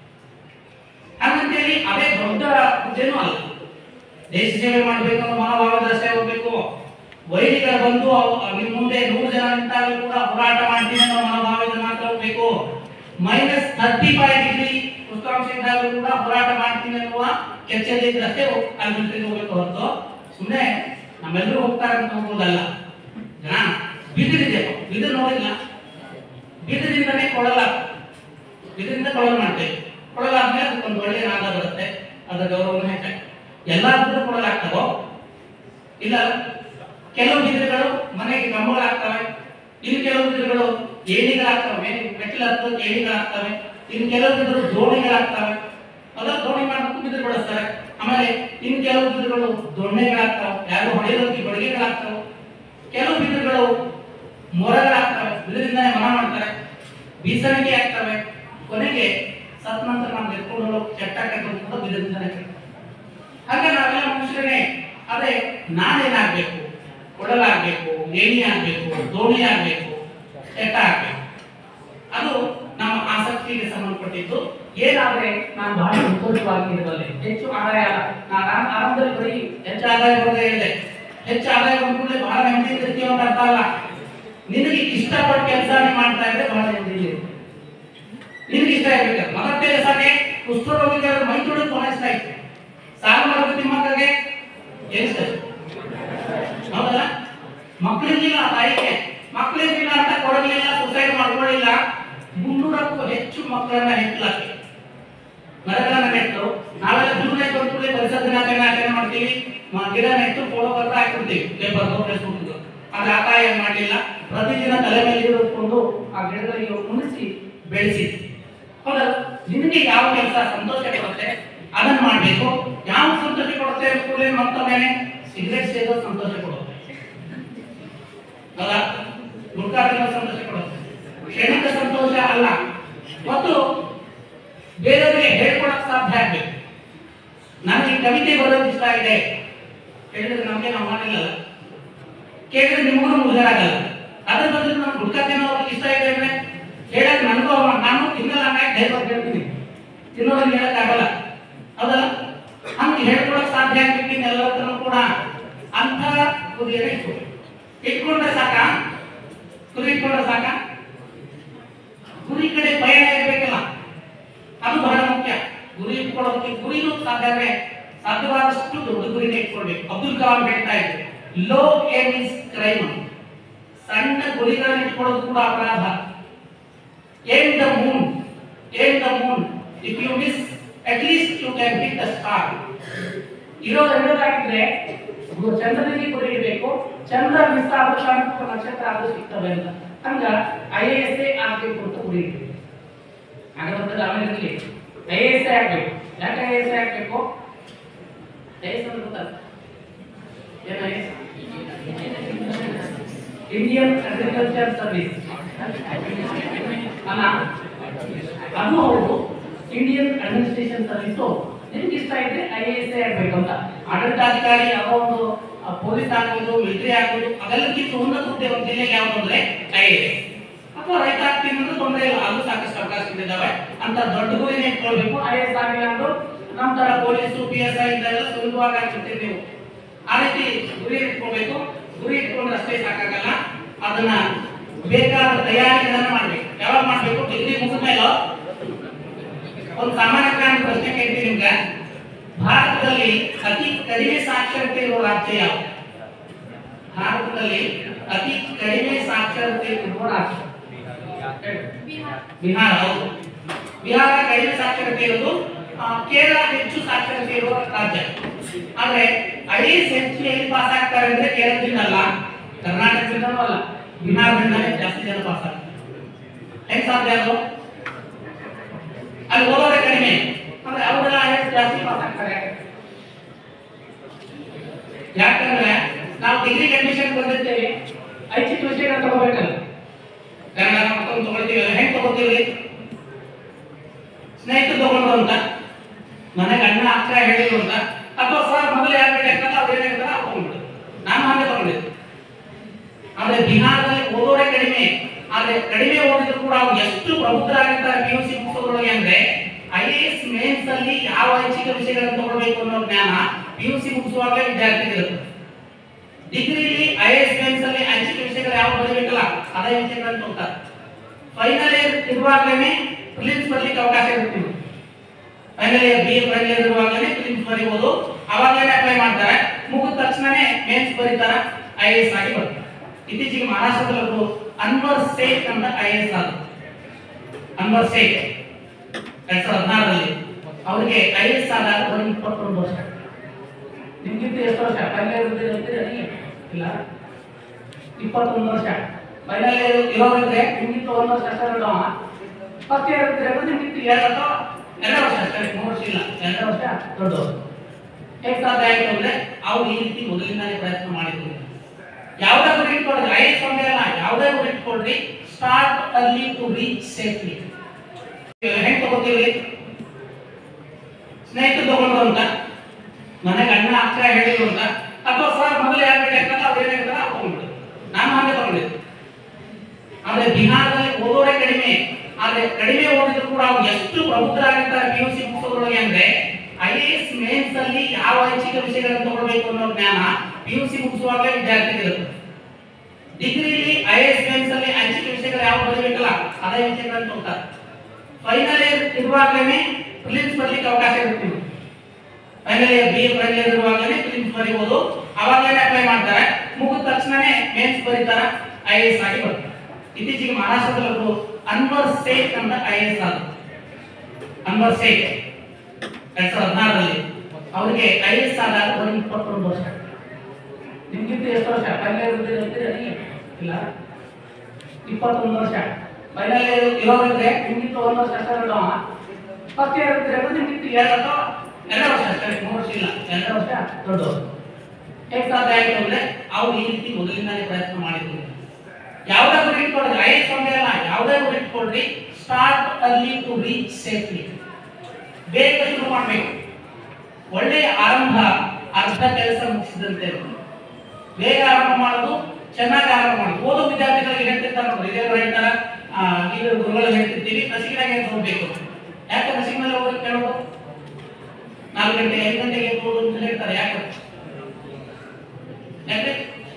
ಹಾಗಂತೇಳಿ ಅದೇ ದೊಡ್ಡ ಹುದ್ದೆನೂ ಅಲ್ಲ. ದೇಶ ಸೇವೆ ಮಾಡಬೇಕು ಅನ್ನೋ ಮನೋಭಾವದ ಅಷ್ಟೇ ಹೋಗ್ಬೇಕು. ವೈದಿಕರು ಬಂದು ನಿಮ್ಮ ಮುಂದೆ ನೂರು ಜನ ನಿಂತಾಗಲೂ ಕೂಡ ಹೋರಾಟ ಮಾಡ್ತೀನಿ ಅನ್ನೋ ಮನೋಭಾವದ ಮಾತ್ರ ಹೋಗ್ಬೇಕು. ಮೈನಸ್ ಥರ್ಟಿ ಫೈವ್ ಡಿಗ್ರಿ ಉಷ್ಣಾಂಶ ಇದ್ದಾಗಲೂ ಕೂಡ ಹೋರಾಟ ಮಾಡ್ತೀನಿ ಅನ್ನುವ ಕೆಚ್ಚಲ್ಲಿ ಇದ್ದಷ್ಟೇ ಅಲ್ಲಿ ಮಿಲಿಟರಿಗೆ ಹೋಗ್ಬೇಕು ಹೊರತು ಸುಮ್ಮನೆ ನಮ್ಮೆಲ್ಲರೂ ಹೋಗ್ತಾರೆ ಅಂತ ಹೋಗೋದಲ್ಲ. ಜನ ಬಿದಿರಿದೆ, ಬಿದಿರು ನೋಡಿಲ್ಲ, ಬಿದಿರಿಂದನೇ ಕೊಳಲ, ಬಿದಿರಿಂದ ಕೊಳಲು ಮಾಡ್ತೇವೆ. ಕೊಳಲಾದ್ಮೇಲೆ ಅದಕ್ಕೊಂದು ಒಳ್ಳೆ ನಾದ ಬರುತ್ತೆ, ಅದರ ಗೌರವನ ಹೆಚ್ಚಾಗಿ. ಎಲ್ಲಾ ಬಿದಿರು ಕೊಳಲಾಗ್ತಾವೋ? ಇಲ್ಲ. ಕೆಲವು ಬಿದಿರುಗಳು ಮನೆಗೆ ಕಂಬಗಳಾಗ್ತವೆ, ಇನ್ನು ಕೆಲವು ಬಿದಿರುಗಳು ಏಣಿಗಳಾಗ್ತವೆ, ಮೆಟ್ಟಿಲು ಹತ್ತೋದು ಏಣಿಗಳಾಗ್ತವೆ, ಇನ್ನು ಕೆಲವು ಬಿದಿರು ದೋಣಿಗಳಾಗ್ತವೆ. ಅದ ದೋಣಿ ಮಾಡೋದಕ್ಕೂ ಬಿದಿರು ಬಳಸ್ತಾರೆ. ಆಮೇಲೆ ಇನ್ನು ಕೆಲವು ಬಿದಿರುಗಳು ದೊಣ್ಣೆಗಳಾಗ್ತವೆ, ಯಾರು ಹೊಡೆಯೋದಕ್ಕೆ ಬಡಿಗೆಗಳಾಗ್ತವೆ. ಕೆಲವು ಬಿದಿರುಗಳು ಮೊರಗಳಾಗ್ತವೆ, ಬಿದಿರಿಂದನೇ ಮನ ಮಾಡ್ತಾರೆ, ಬೀಸಣಿಗೆ ಆಗ್ತವೆ. ಕೊನೆಗೆ ಸತ್ ನಂತರ ನಾವು ಎತ್ಕೊಂಡು ಹೋಗೋ ಚಟ್ಟ ಕಟ್ಟೋದು ಕೂಡ ಬಿದಿರಿಂದನೇ. ಹಾಗೆ ನಾವೆಲ್ಲ ಮನುಷ್ಯರೇ. ಅದೇ ನಾನೇನಾಗಬೇಕು? ಕೊಡಲಾಗಬೇಕು, ಏಣಿ ಆಗಬೇಕು, ದೋಣಿ ಆಗಬೇಕು, ಚಟ್ಟ ಆಗಬೇಕು. ಅದು ನಮ್ಮ ಆಸಕ್ತಿಗೆ ಸಂಬಂಧಪಟ್ಟಿದ್ದು. ಏನಾದ್ರೆ ನಾನು ಬಹಳ ಸಂತೋಷವಾಗಿ ಇರಬಲ್ಲೆ. ಹೆಚ್ಚು ಆದಾಯ ನಾನು ಆರಂಭದಲ್ಲಿ ಬರೀ ಹೆಚ್ಚು ಆದಾಯ ಬರೋದೇ ಹೇಳಿದೆ. ಹೆಚ್ಚು ಆದಾಯ ಬಂದ್ಕೂಡಲೇ ಬಹಳ ನೆಮ್ಮದಿ ಇರ್ತೀವಿ ಅಂತ ಅರ್ಥ ಅಲ್ಲ. ನಿನಗೆ ಇಷ್ಟಪಟ್ಟು ಕೆಲಸ ಮಾಡ್ತಾ ಇದ್ರೆ ಬಹಳ ನೆಮ್ಮದಿ ಇರುತ್ತೆ. ನಿನಗೆ ಇಷ್ಟ ಇರ್ಬೇಕು. ಮಗತ್ತೆ ಸಾಕೆ ಕುಷ್ಠರೋಗಿಗಳ ಮೈ ತೊಡಗಿ ಕೊನೆಸ್ತಾ ಇತ್ತು. ಸಾಲ ಮಾಡೋದು ನಿಮ್ಮ ಮಕ್ಕಳಿಗೆ ಏನಿಸ್ತ ಹೌದಲ್ಲ? ಮಕ್ಕಳಿಗಿಲ್ಲ, ತಾಯಿಗೆ ಮಕ್ಕಳಿಗಿಲ್ಲ ಅಂತ ಕೊಡಲಿಲ್ಲ, ಸುಸೈಡ್ ಮಾಡ್ಕೊಳ್ಳಿಲ್ಲ. ಮುನ್ನೂರಕ್ಕೂ ಹೆಚ್ಚು ಮಕ್ಕಳನ್ನ ಹೆತ್ತಲಾಕೆ ಮರಗಳನ್ನ ನೆಟ್ಟು ನಾವೆಲ್ಲ ಜೂನ್ ಐದು ಬಂದ್ಕೂಡಲೇ ಪರಿಸರ ದಿನಾಚರಣೆ ಆಚರಣೆ ಮಾಡ್ತೀವಿ. ಗಿಡ ನೆಟ್ಟು ಫೋಟೋ ಬರ್ತಾ ಹಾಕಿರ್ತೀವಿ ಪೇಪರ್ ಫೇಸ್ಬುಕ್. ಆದ್ರೆ ಆ ತಾಯಿ ಏನ್ ಮಾಡಲಿಲ್ಲ, ಪ್ರತಿದಿನ ತಲೆ ಮೇಲೆ ಇರಿದುಕೊಂಡು ಆ ಗಿಡಗಳಿಗೆ ಉಣಿಸಿ ಬೆಳೆಸಿ. ಹೌದಲ್ಲ? ನಿನಗೆ ಯಾವ ಕೆಲಸ ಸಂತೋಷ ಕೊಡುತ್ತೆ ಅದನ್ನ ಮಾಡ್ಬೇಕು. ಯಾವ ಸಂತೋಷ ಕೊಡುತ್ತೆ ಕೂಡಲೇ ಮತ್ತೊಮ್ಮೆ ಸಿಗರೇಟ್ ಸೇದೋದು ಸಂತೋಷ ಕೊಡುತ್ತೆ ಅಲ್ಲ, ಗುಟ್ಕಾ ತಿನ್ನೋದು ಸಂತೋಷ ಕೊಡುತ್ತೆ. ಕ್ಷಣಿಕ ಸಂತೋಷ ಅಲ್ಲ. ಮತ್ತು ಬೇರೆಯವರಿಗೆ ಹೇಳ್ಕೊಡಕ್ ಸಾಧ್ಯ ಆಗ್ಬೇಕು. ನನಗೆ ಕವಿತೆ ಬರೋದು ಇಷ್ಟ ಇದೆ ಹೇಳಿದ್ರೆ ನಮಗೆ ನಾವು ಮಾಡಿಲ್ಲ, ಕೇಳಿದ್ರೆ ನಿಮಗೂ ಮುಜರಾಗಲ್ಲ. ಅದ್ರ ಬದಲು ನಾನು ಗುಟ್ಕಾ ತಿನ್ನೋರಿಗೆ ಇಷ್ಟ ಇದೆ ಅಂದ್ರೆ ಹೇಳಕ್ ನನಗೂ ನಾನು ತಿನ್ನಲ್ಲ ಧೈರ್ಯ ಹೇಳ್ತೀನಿ, ತಿನ್ನೋರಿಗೆ ಹೇಳಕ್ ಆಗಲ್ಲ. ಹೌದಲ್ಲ? ಹಂಗೆ ಹೇಳ್ಕೊಳಕ್ ಸಾಧ್ಯ ಆಗ್ಬೇಕು. ಎಲ್ಲರೂ ಕೂಡ ಅಂತ ಗುರಿಯನ್ನು ಇಟ್ಕೊಂಡು ಇಟ್ಕೊಂಡ್ರೆ ಸಾಕ, ಗುರಿ ಇಟ್ಕೊಂಡ್ರೆ ಸಾಕ. ಗುರಿ ಕಡೆ ಪಯಣ ಇರ್ಬೇಕಲ್ಲ, ಅದು ಬಹಳ ಮುಖ್ಯ. ಗುರಿ ಇಟ್ಕೊಳ್ಳೋದಕ್ಕೆ ಗುರಿನೂ ಸಾಧ್ಯ ಅಂದ್ರೆ ಸಾಧ್ಯವಾದಷ್ಟು ದೊಡ್ಡ ಗುರಿನ ಇಟ್ಕೊಳ್ಬೇಕು. ಅಬ್ದುಲ್ ಕಲಾಂ ಹೇಳ್ತಾ ಇದ್ರು, ಲೋ ಏಮ್ ಇಸ್ ಕ್ರೈಮ್. ಸಣ್ಣ ಗುರಿಗಳನ್ನು ಇಟ್ಕೊಳ್ಳೋದು ಕೂಡ ಅಪರಾಧ. Aim the moon, aim the moon. If you miss at least you can hit the star. ಇರೋ ಹೇಳೋದಾಗಿದ್ರೆ ಚಂದ್ರನಿಗೆ ಗುರಿ ಇರಬೇಕು. ಚಂದ್ರ ಮಿಸ್ ಆದ ಕಾರಣಕ್ಕೆ ನಕ್ಷತ್ರ ಆದ್ರೂ ಸಿಗ್ತವೆ ಅಂತ. ಹಂಗ ಐ ಎ ಎಸ್ ಎ ಆಗ್ಬೇಕು ಅಂತ ಗುರಿ ಇರಬೇಕು. ಹಾಗಾದ್ರೆ ಆಮೇಲೆ ಇರಲಿ ಐ ಎ ಎಸ್ ಎ ಆಗ್ಬೇಕು. ಯಾಕೆ ಐ ಎ ಎಸ್ ಎ ಆಗ್ಬೇಕು? ಐ ಎ ಎಸ್ ಅಂದ್ರೆ ಗೊತ್ತಲ್ಲ ಏನು? I A S Indian agriculture service ಅಲ್ಲ, ಅದು ಹೌದು. ಇಂಡಿಯನ್ ಅಡ್ಮಿನಿಸ್ಟ್ರೇಷನ್ ಸರ್ವಿಸು ನಿಮ್ಗೆ ಇಷ್ಟ ಇದೆ ಐ ಎ ಎಸ್ ಆಗ್ಬೇಕು ಅಂತ. ಆಡಳಿತಾಧಿಕಾರಿ ಯಾವ ಒಂದು ಪೊಲೀಸ್ ಆಗ್ಬೋದು, ಮಿಲಿಟರಿ ಆಗ್ಬೋದು, ಅದೆಲ್ಲಕ್ಕಿಂತ ಉನ್ನತ ಹುದ್ದೆ ಒಂದು ಜಿಲ್ಲೆಗೆ ಯಾವ್ದು ಅಂದ್ರೆ ಐ ಎ ಎಸ್. ಅಥವಾ ರೈತ ಆಗ್ತೀನಿ ಅಂದ್ರೆ ತೊಂದರೆ ಇಲ್ಲ, ಅದು ಸಾಕಷ್ಟು ಅವಕಾಶಗಳಿದ್ದಾವೆ ಅಂತ ದೊಡ್ಡ ಗುರಿನೇ ಇಟ್ಕೊಳ್ಬೇಕು. ಐ ಎ ಎಸ್ ಆಗಿಲ್ಲ ಅಂದ್ರೆ ನಮ್ಮ ತರ ಪೊಲೀಸು ಪಿ ಎಸ್ ಐ ಇದೆಲ್ಲ ಸುಲಭವಾಗಿ ಆಗ್ಬಿಡ್ತೀವಿ ನೀವು. ಆ ರೀತಿ ಗುರಿ ಇಟ್ಕೊಳ್ಬೇಕು. ಗುರಿ ಇಟ್ಕೊಂಡ್ರೆ ಅಷ್ಟೇ ಸಾಕಾಗಲ್ಲ, ಅದನ್ನ ಬೇಕಾದ ತಯಾರಿಗಳನ್ನ ಮಾಡ್ಬೇಕು. ಯಾವಾಗ ಮಾಡ್ಬೇಕು? ಡಿಗ್ರಿ ಮುಗಿದ ಮೇಲೆ ಒಂದು ಸಾಮಾನ್ಯ ಜ್ಞಾನ ಪ್ರಶ್ನೆ ಕೇಳ್ತೀನಿ ನಿಮ್ಗೆ. ಭಾರತದಲ್ಲಿ ಅತಿ ಕಡಿಮೆ ಸಾಕ್ಷರತೆ ಇರುವ ರಾಜ್ಯ ಯಾವುದು? ಭಾರತದಲ್ಲಿ ಅತಿ ಕಡಿಮೆ ಸಾಕ್ಷರತೆ ಇರುವ ರಾಜ್ಯ ಬಿಹಾರ. ಹೌದು, ಬಿಹಾರ ಕಡಿಮೆ ಸಾಕ್ಷರತೆ ಇರೋದು. ಕೇರಳ ಹೆಚ್ಚು ಸಾಕ್ಷರತೆ ಇರುವ ರಾಜ್ಯ. ಆದ್ರೆ ಐ ಎ ಎಸ್ ಹೆಚ್ಚು ಎಲ್ಲಿ ಪಾಸ್ ಆಗ್ತಾರೆ ಅಂದ್ರೆ ಕೇರಳದಿಂದ ಅಲ್ಲ, ಕರ್ನಾಟಕದಿಂದನೂ ಅಲ್ಲ, ಬಿಹಾರದಿಂದಲೇ ಜಾಸ್ತಿ ಜನ ಪಾಸ್ ಆಗ್ತಾರೆ. ಹೆಂಗ್ ಸಾಧ್ಯ ಅದು? ಅಲ್ಲಿ ಓದೋದೇ ಕಡಿಮೆ ಅಂದ್ರೆ ಅವರೆಲ್ಲ ಜಾಸ್ತಿ ಪಾಸ್ ಆಗ್ತಾರೆ. ಯಾಕಂದ್ರೆ ನಾವು ಡಿಗ್ರಿ ಕಂಡೀಷನ್ ಬಂದಿರ್ತೇವೆ, ಐಚ್ಛಿಕ ವಿಷಯಗಳನ್ನ ತಗೋಬೇಕಲ್ಲ. ಕನ್ನಡ ಮತ್ತೊಂದು ತಗೊಳ್ತೀವಿ, ಹೆಂಗ್ ತಗೋತೀವಿ? ಸ್ನೇಹಿತರು ತಗೊಂಡ್ರು ಅಂತ, ನನಗೆ ಅಣ್ಣ ಅಕ್ಕ ಹೇಳಿದ್ರು ಅಂತ, ಅಥವಾ ಸರ್ ಮೊದಲು ಯಾರು ಬೇಕಾಗ್ತಲ್ಲ ಅವ್ರು ಏನಾಗ್ತಾರೆ ತಗೊಂಡ್ಬಿಟ್ಟು ನಾನು ಹಾಗೆ ತಗೊಂಡಿದ್ದೆ. ಆದ್ರೆ ಬಿಹಾರದಲ್ಲಿ ಓದೋದೇ ಕಡಿಮೆ, ಆದ್ರೆ ಕಡಿಮೆ ಓದಿದ್ರು ಕೂಡ ಅವ್ರು ಎಷ್ಟು ಪ್ರಬುದ್ಧರಾಗಿರ್ತಾರೆ ಪಿ ಯು ಸಿ ಮುಗಿಸೋದ್ರೊಳಗೆ ಅಂದ್ರೆ ಐ ಎ ಎಸ್ ಮೇನ್ಸ್ ಅಲ್ಲಿ ಯಾವ ಐಚ್ಛಿಕ ವಿಷಯಗಳನ್ನು ತಗೊಳ್ಬೇಕು ಅನ್ನೋ ಜ್ಞಾನ ಪಿ ಯು ಸಿ ಮುಗಿಸುವಾಗಲೇ ವಿದ್ಯಾರ್ಥಿಗಳಿರುತ್ತೆ. ಡಿಗ್ರಿಲಿ ಐ ಎ ಎಸ್ ಮೇನ್ಸ್ ಅಲ್ಲಿ ಐಚ್ಛಿಕ ವಿಷಯಗಳು ಯಾವ ಬರೀಬೇಕಲ್ಲ ಅದೇ ವಿಷಯಗಳನ್ನು ತಗೋತಾರೆ. ಫೈನಲ್ ಇಯರ್ ಇರುವಾಗಲೇ ಪ್ರಿಲಿಮ್ಸ್ ಬರ್ಲಿಕ್ಕೆ ಅವಕಾಶ ಇರುತ್ತೆ. Final year B A final year ಇರುವಾಗಲೇ ಪ್ರಿಲಿಮ್ಸ್ ಬರೀಬಹುದು, ಅವಾಗಲೇ ಅಪ್ಲೈ ಮಾಡ್ತಾರೆ, ಮುಗಿದ ತಕ್ಷಣನೇ ಮೇನ್ಸ್ ಬರೀತಾರೆ, ಐ ಎ ಎಸ್ ಆಗಿ ಬರ್ತಾರೆ. ಇತ್ತೀಚೆಗೆ ಮಹಾರಾಷ್ಟ್ರದಲ್ಲಿ ಅನ್ವರ್ ಸೇಠ್ ಅಂತ ಐ ಎ ಎಸ್ ಆದ್ರು. ಅನ್ವರ್ ಸೇಠ್ ಎರಡ್ ಸಾವಿರದ ಹದಿನಾರರಲ್ಲಿ ಅವರಿಗೆ ಐ ಎ ಎಸ್ ಆದಾಗ ಬರೀ ಇಪ್ಪತ್ತೊಂದು ವರ್ಷ. ನಿಮ್ಗಿಂತ ಎಷ್ಟು ವರ್ಷ ಫೈನಲ್ ಇರ್ತೀರಿ? ಇಲ್ಲ, ಇಪ್ಪತ್ತೊಂದು ವರ್ಷ. ಫೈನಲ್ ಇರೋದ್ರೆ ನಿಮ್ಗಿಂತ ಒಂದು ವರ್ಷ ಅಷ್ಟೇ ಇರೋಣ. ಫಸ್ಟ್ ಇಯರ್ ಇರ್ತೀರಿ ಅಂದ್ರೆ ನಿಮ್ಗಿಂತ ಎರಡು ಅಥವಾ ಎರಡು ವರ್ಷ ಅಷ್ಟೇ, ಮೂರು ವರ್ಷ ಇಲ್ಲ, ಎರಡು ವರ್ಷ ದೊಡ್ಡವರು. ಹೇಗೆ ಸಾಧ್ಯ ಆಯ್ತು ಅಂದ್ರೆ ಅವ್ರು ಈ ರೀತಿ ಮೊದಲಿಂದಾನೇ ಪ್ರಯತ್ನ ಮಾಡಿದ್ರು. ಯಾವುದೇ ಗುರಿ ಇಟ್ಕೊಳ್ರಿ, ಐ ಎ ಎಸ್ ಒಂದೇ ಅಲ್ಲ, ಯಾವುದೇ ಗುರಿ ಇಟ್ಕೊಳ್ರಿ, start early to reach safely. ಹೆಂಗ್ ತಗೋತೀವಿ? ಸ್ನೇಹಿತರು ತಗೊಂಡ್ರು ಅಂತ, ನನಗೆ ಅಣ್ಣ ಅಕ್ಕ ಹೇಳಿದ್ರು ಅಂತ, ಅಥವಾ ಸರ್ ಮೊದಲು ಯಾರು ಬೇಕಾಗ್ತಲ್ಲ ಅವ್ರು ಏನಾಗ್ತಾರೆ ತಗೊಂಡ್ಬಿಟ್ಟು ನಾನು ಹಾಗೆ ತಗೊಂಡಿದ್ದೆ. ಆದ್ರೆ ಬಿಹಾರದಲ್ಲಿ ಓದೋದೇ ಕಡಿಮೆ, ಆದ್ರೆ ಕಡಿಮೆ ಓದಿದ್ರು ಕೂಡ ಅವ್ರು ಎಷ್ಟು ಪ್ರಬುದ್ಧರಾಗಿರ್ತಾರೆ ಪಿ ಯು ಸಿ ಮುಗಿಸೋದ್ರೊಳಗೆ ಅಂದ್ರೆ ಐ ಎ ಎಸ್ ಮೇನ್ಸ್ ಅಲ್ಲಿ ಯಾವ ಐಚ್ಛಿಕ ವಿಷಯಗಳನ್ನು ತಗೊಳ್ಬೇಕು ಅನ್ನೋ ಜ್ಞಾನ ಪಿ ಯು ಸಿ ಮುಗಿಸುವಾಗಲೇ ವಿದ್ಯಾರ್ಥಿಗಳಿರುತ್ತೆ. ಡಿಗ್ರಿಲಿ ಐ ಎ ಎಸ್ ಮೇನ್ಸ್ ಅಲ್ಲಿ ಐಚ್ಛಿಕ ವಿಷಯಗಳು ಯಾವ ಬರೀಬೇಕಲ್ಲ ಅದೇ ವಿಷಯಗಳನ್ನು ತಗೋತಾರೆ. ಫೈನಲ್ ಇಯರ್ ಇರುವಾಗಲೇ ಪ್ರಿಲಿಮ್ಸ್ ಬರ್ಲಿಕ್ಕೆ ಅವಕಾಶ ಇರುತ್ತೆ. Final year B A final year ಇರುವಾಗಲೇ ಪ್ರಿಲಿಮ್ಸ್ ಬರೀಬಹುದು, ಅವಾಗಲೇ ಅಪ್ಲೈ ಮಾಡ್ತಾರೆ, ಮುಗಿದ ತಕ್ಷಣನೇ ಮೇನ್ಸ್ ಬರೀತಾರೆ, ಐ ಎ ಎಸ್ ಆಗಿ ಬರ್ತಾರೆ. ಇತ್ತೀಚೆಗೆ ಮಹಾರಾಷ್ಟ್ರದಲ್ಲಿ ಅನ್ವರ್ ಸೇಠ್ ಅಂತ ಐ ಎ ಎಸ್ ಆದ್ರು. ಅನ್ವರ್ ಸೇಠ್ ಎರಡ್ ಸಾವಿರದ ಹದಿನಾರರಲ್ಲಿ ಅವರಿಗೆ ಐ ಎ ಎಸ್ ಆದಾಗ ಬರೀ ಇಪ್ಪತ್ತೊಂದು ವರ್ಷ. ನಿಮ್ಗಿಂತ ಎಷ್ಟು ವರ್ಷ ಫೈನಲ್ ಇರ್ತೀರಿ? ಇಲ್ಲ, ಇಪ್ಪತ್ತೊಂದು ವರ್ಷ. ಫೈನಲ್ ಇರೋದ್ರೆ ನಿಮ್ಗಿಂತ ಒಂದು ವರ್ಷ ಅಷ್ಟೇ ಇರೋಣ. ಫಸ್ಟ್ ಇಯರ್ ಇರ್ತೀರಿ ಅಂದ್ರೆ ನಿಮ್ಗಿಂತ ಎರಡು ಅಥವಾ ಎರಡು ವರ್ಷ ಅಷ್ಟೇ, ಮೂರು ವರ್ಷ ಇಲ್ಲ, ಎರಡು ವರ್ಷ ದೊಡ್ಡವರು. ಹೇಗೆ ಸಾಧ್ಯ ಆಯ್ತು ಅಂದ್ರೆ ಅವ್ರು ಈ ರೀತಿ ಮೊದಲಿಂದಾನೇ ಪ್ರಯತ್ನ ಮಾಡಿದ್ರು. ಯಾವುದೇ ಗುರಿ ಇಟ್ಕೊಳ್ರಿ, ಐ ಎ ಎಸ್ ಒಂದೇ ಅಲ್ಲ, ಯಾವುದೇ ಗುರಿ ಇಟ್ಕೊಳ್ರಿ, start early to reach safely. ಬೇಗ ಶುರು ಮಾಡಬೇಕು. ಒಳ್ಳೆಯ ಆರಂಭ ಅರ್ಧ ಕೆಲಸ ಮುಗಿಸಿದಂತೆ. ಬೇಗ ಆರಂಭ ಮಾಡೋದು, ಚೆನ್ನಾಗಿ ಆರಂಭ ಮಾಡೋದು. ಓದೋ ವಿದ್ಯಾರ್ಥಿಗಳಿಗೆ ಹೇಳ್ತಿರ್ತಾರೆ ನೋಡ್ರಿ, ಹಿರಿಯರು ಹೇಳ್ತಾರ, ಈಗ ಗುರುಗಳು ಹೇಳ್ತಿರ್ತೀವಿ, ನಸಿಕಿನಾಗೆ ಹೋಗ್ಬೇಕು. ಯಾಕೆ ನಸಿಕಿನಲ್ಲಿ ಹೋಗೋದು ಕೇಳೋದು? ನಾಲ್ಕು ಗಂಟೆ ಐದು ಗಂಟೆಗೆ ಎದ್ದು ಅಂತ ಹೇಳ್ತಾರೆ. ಯಾಕೆ ಯಾಕೆ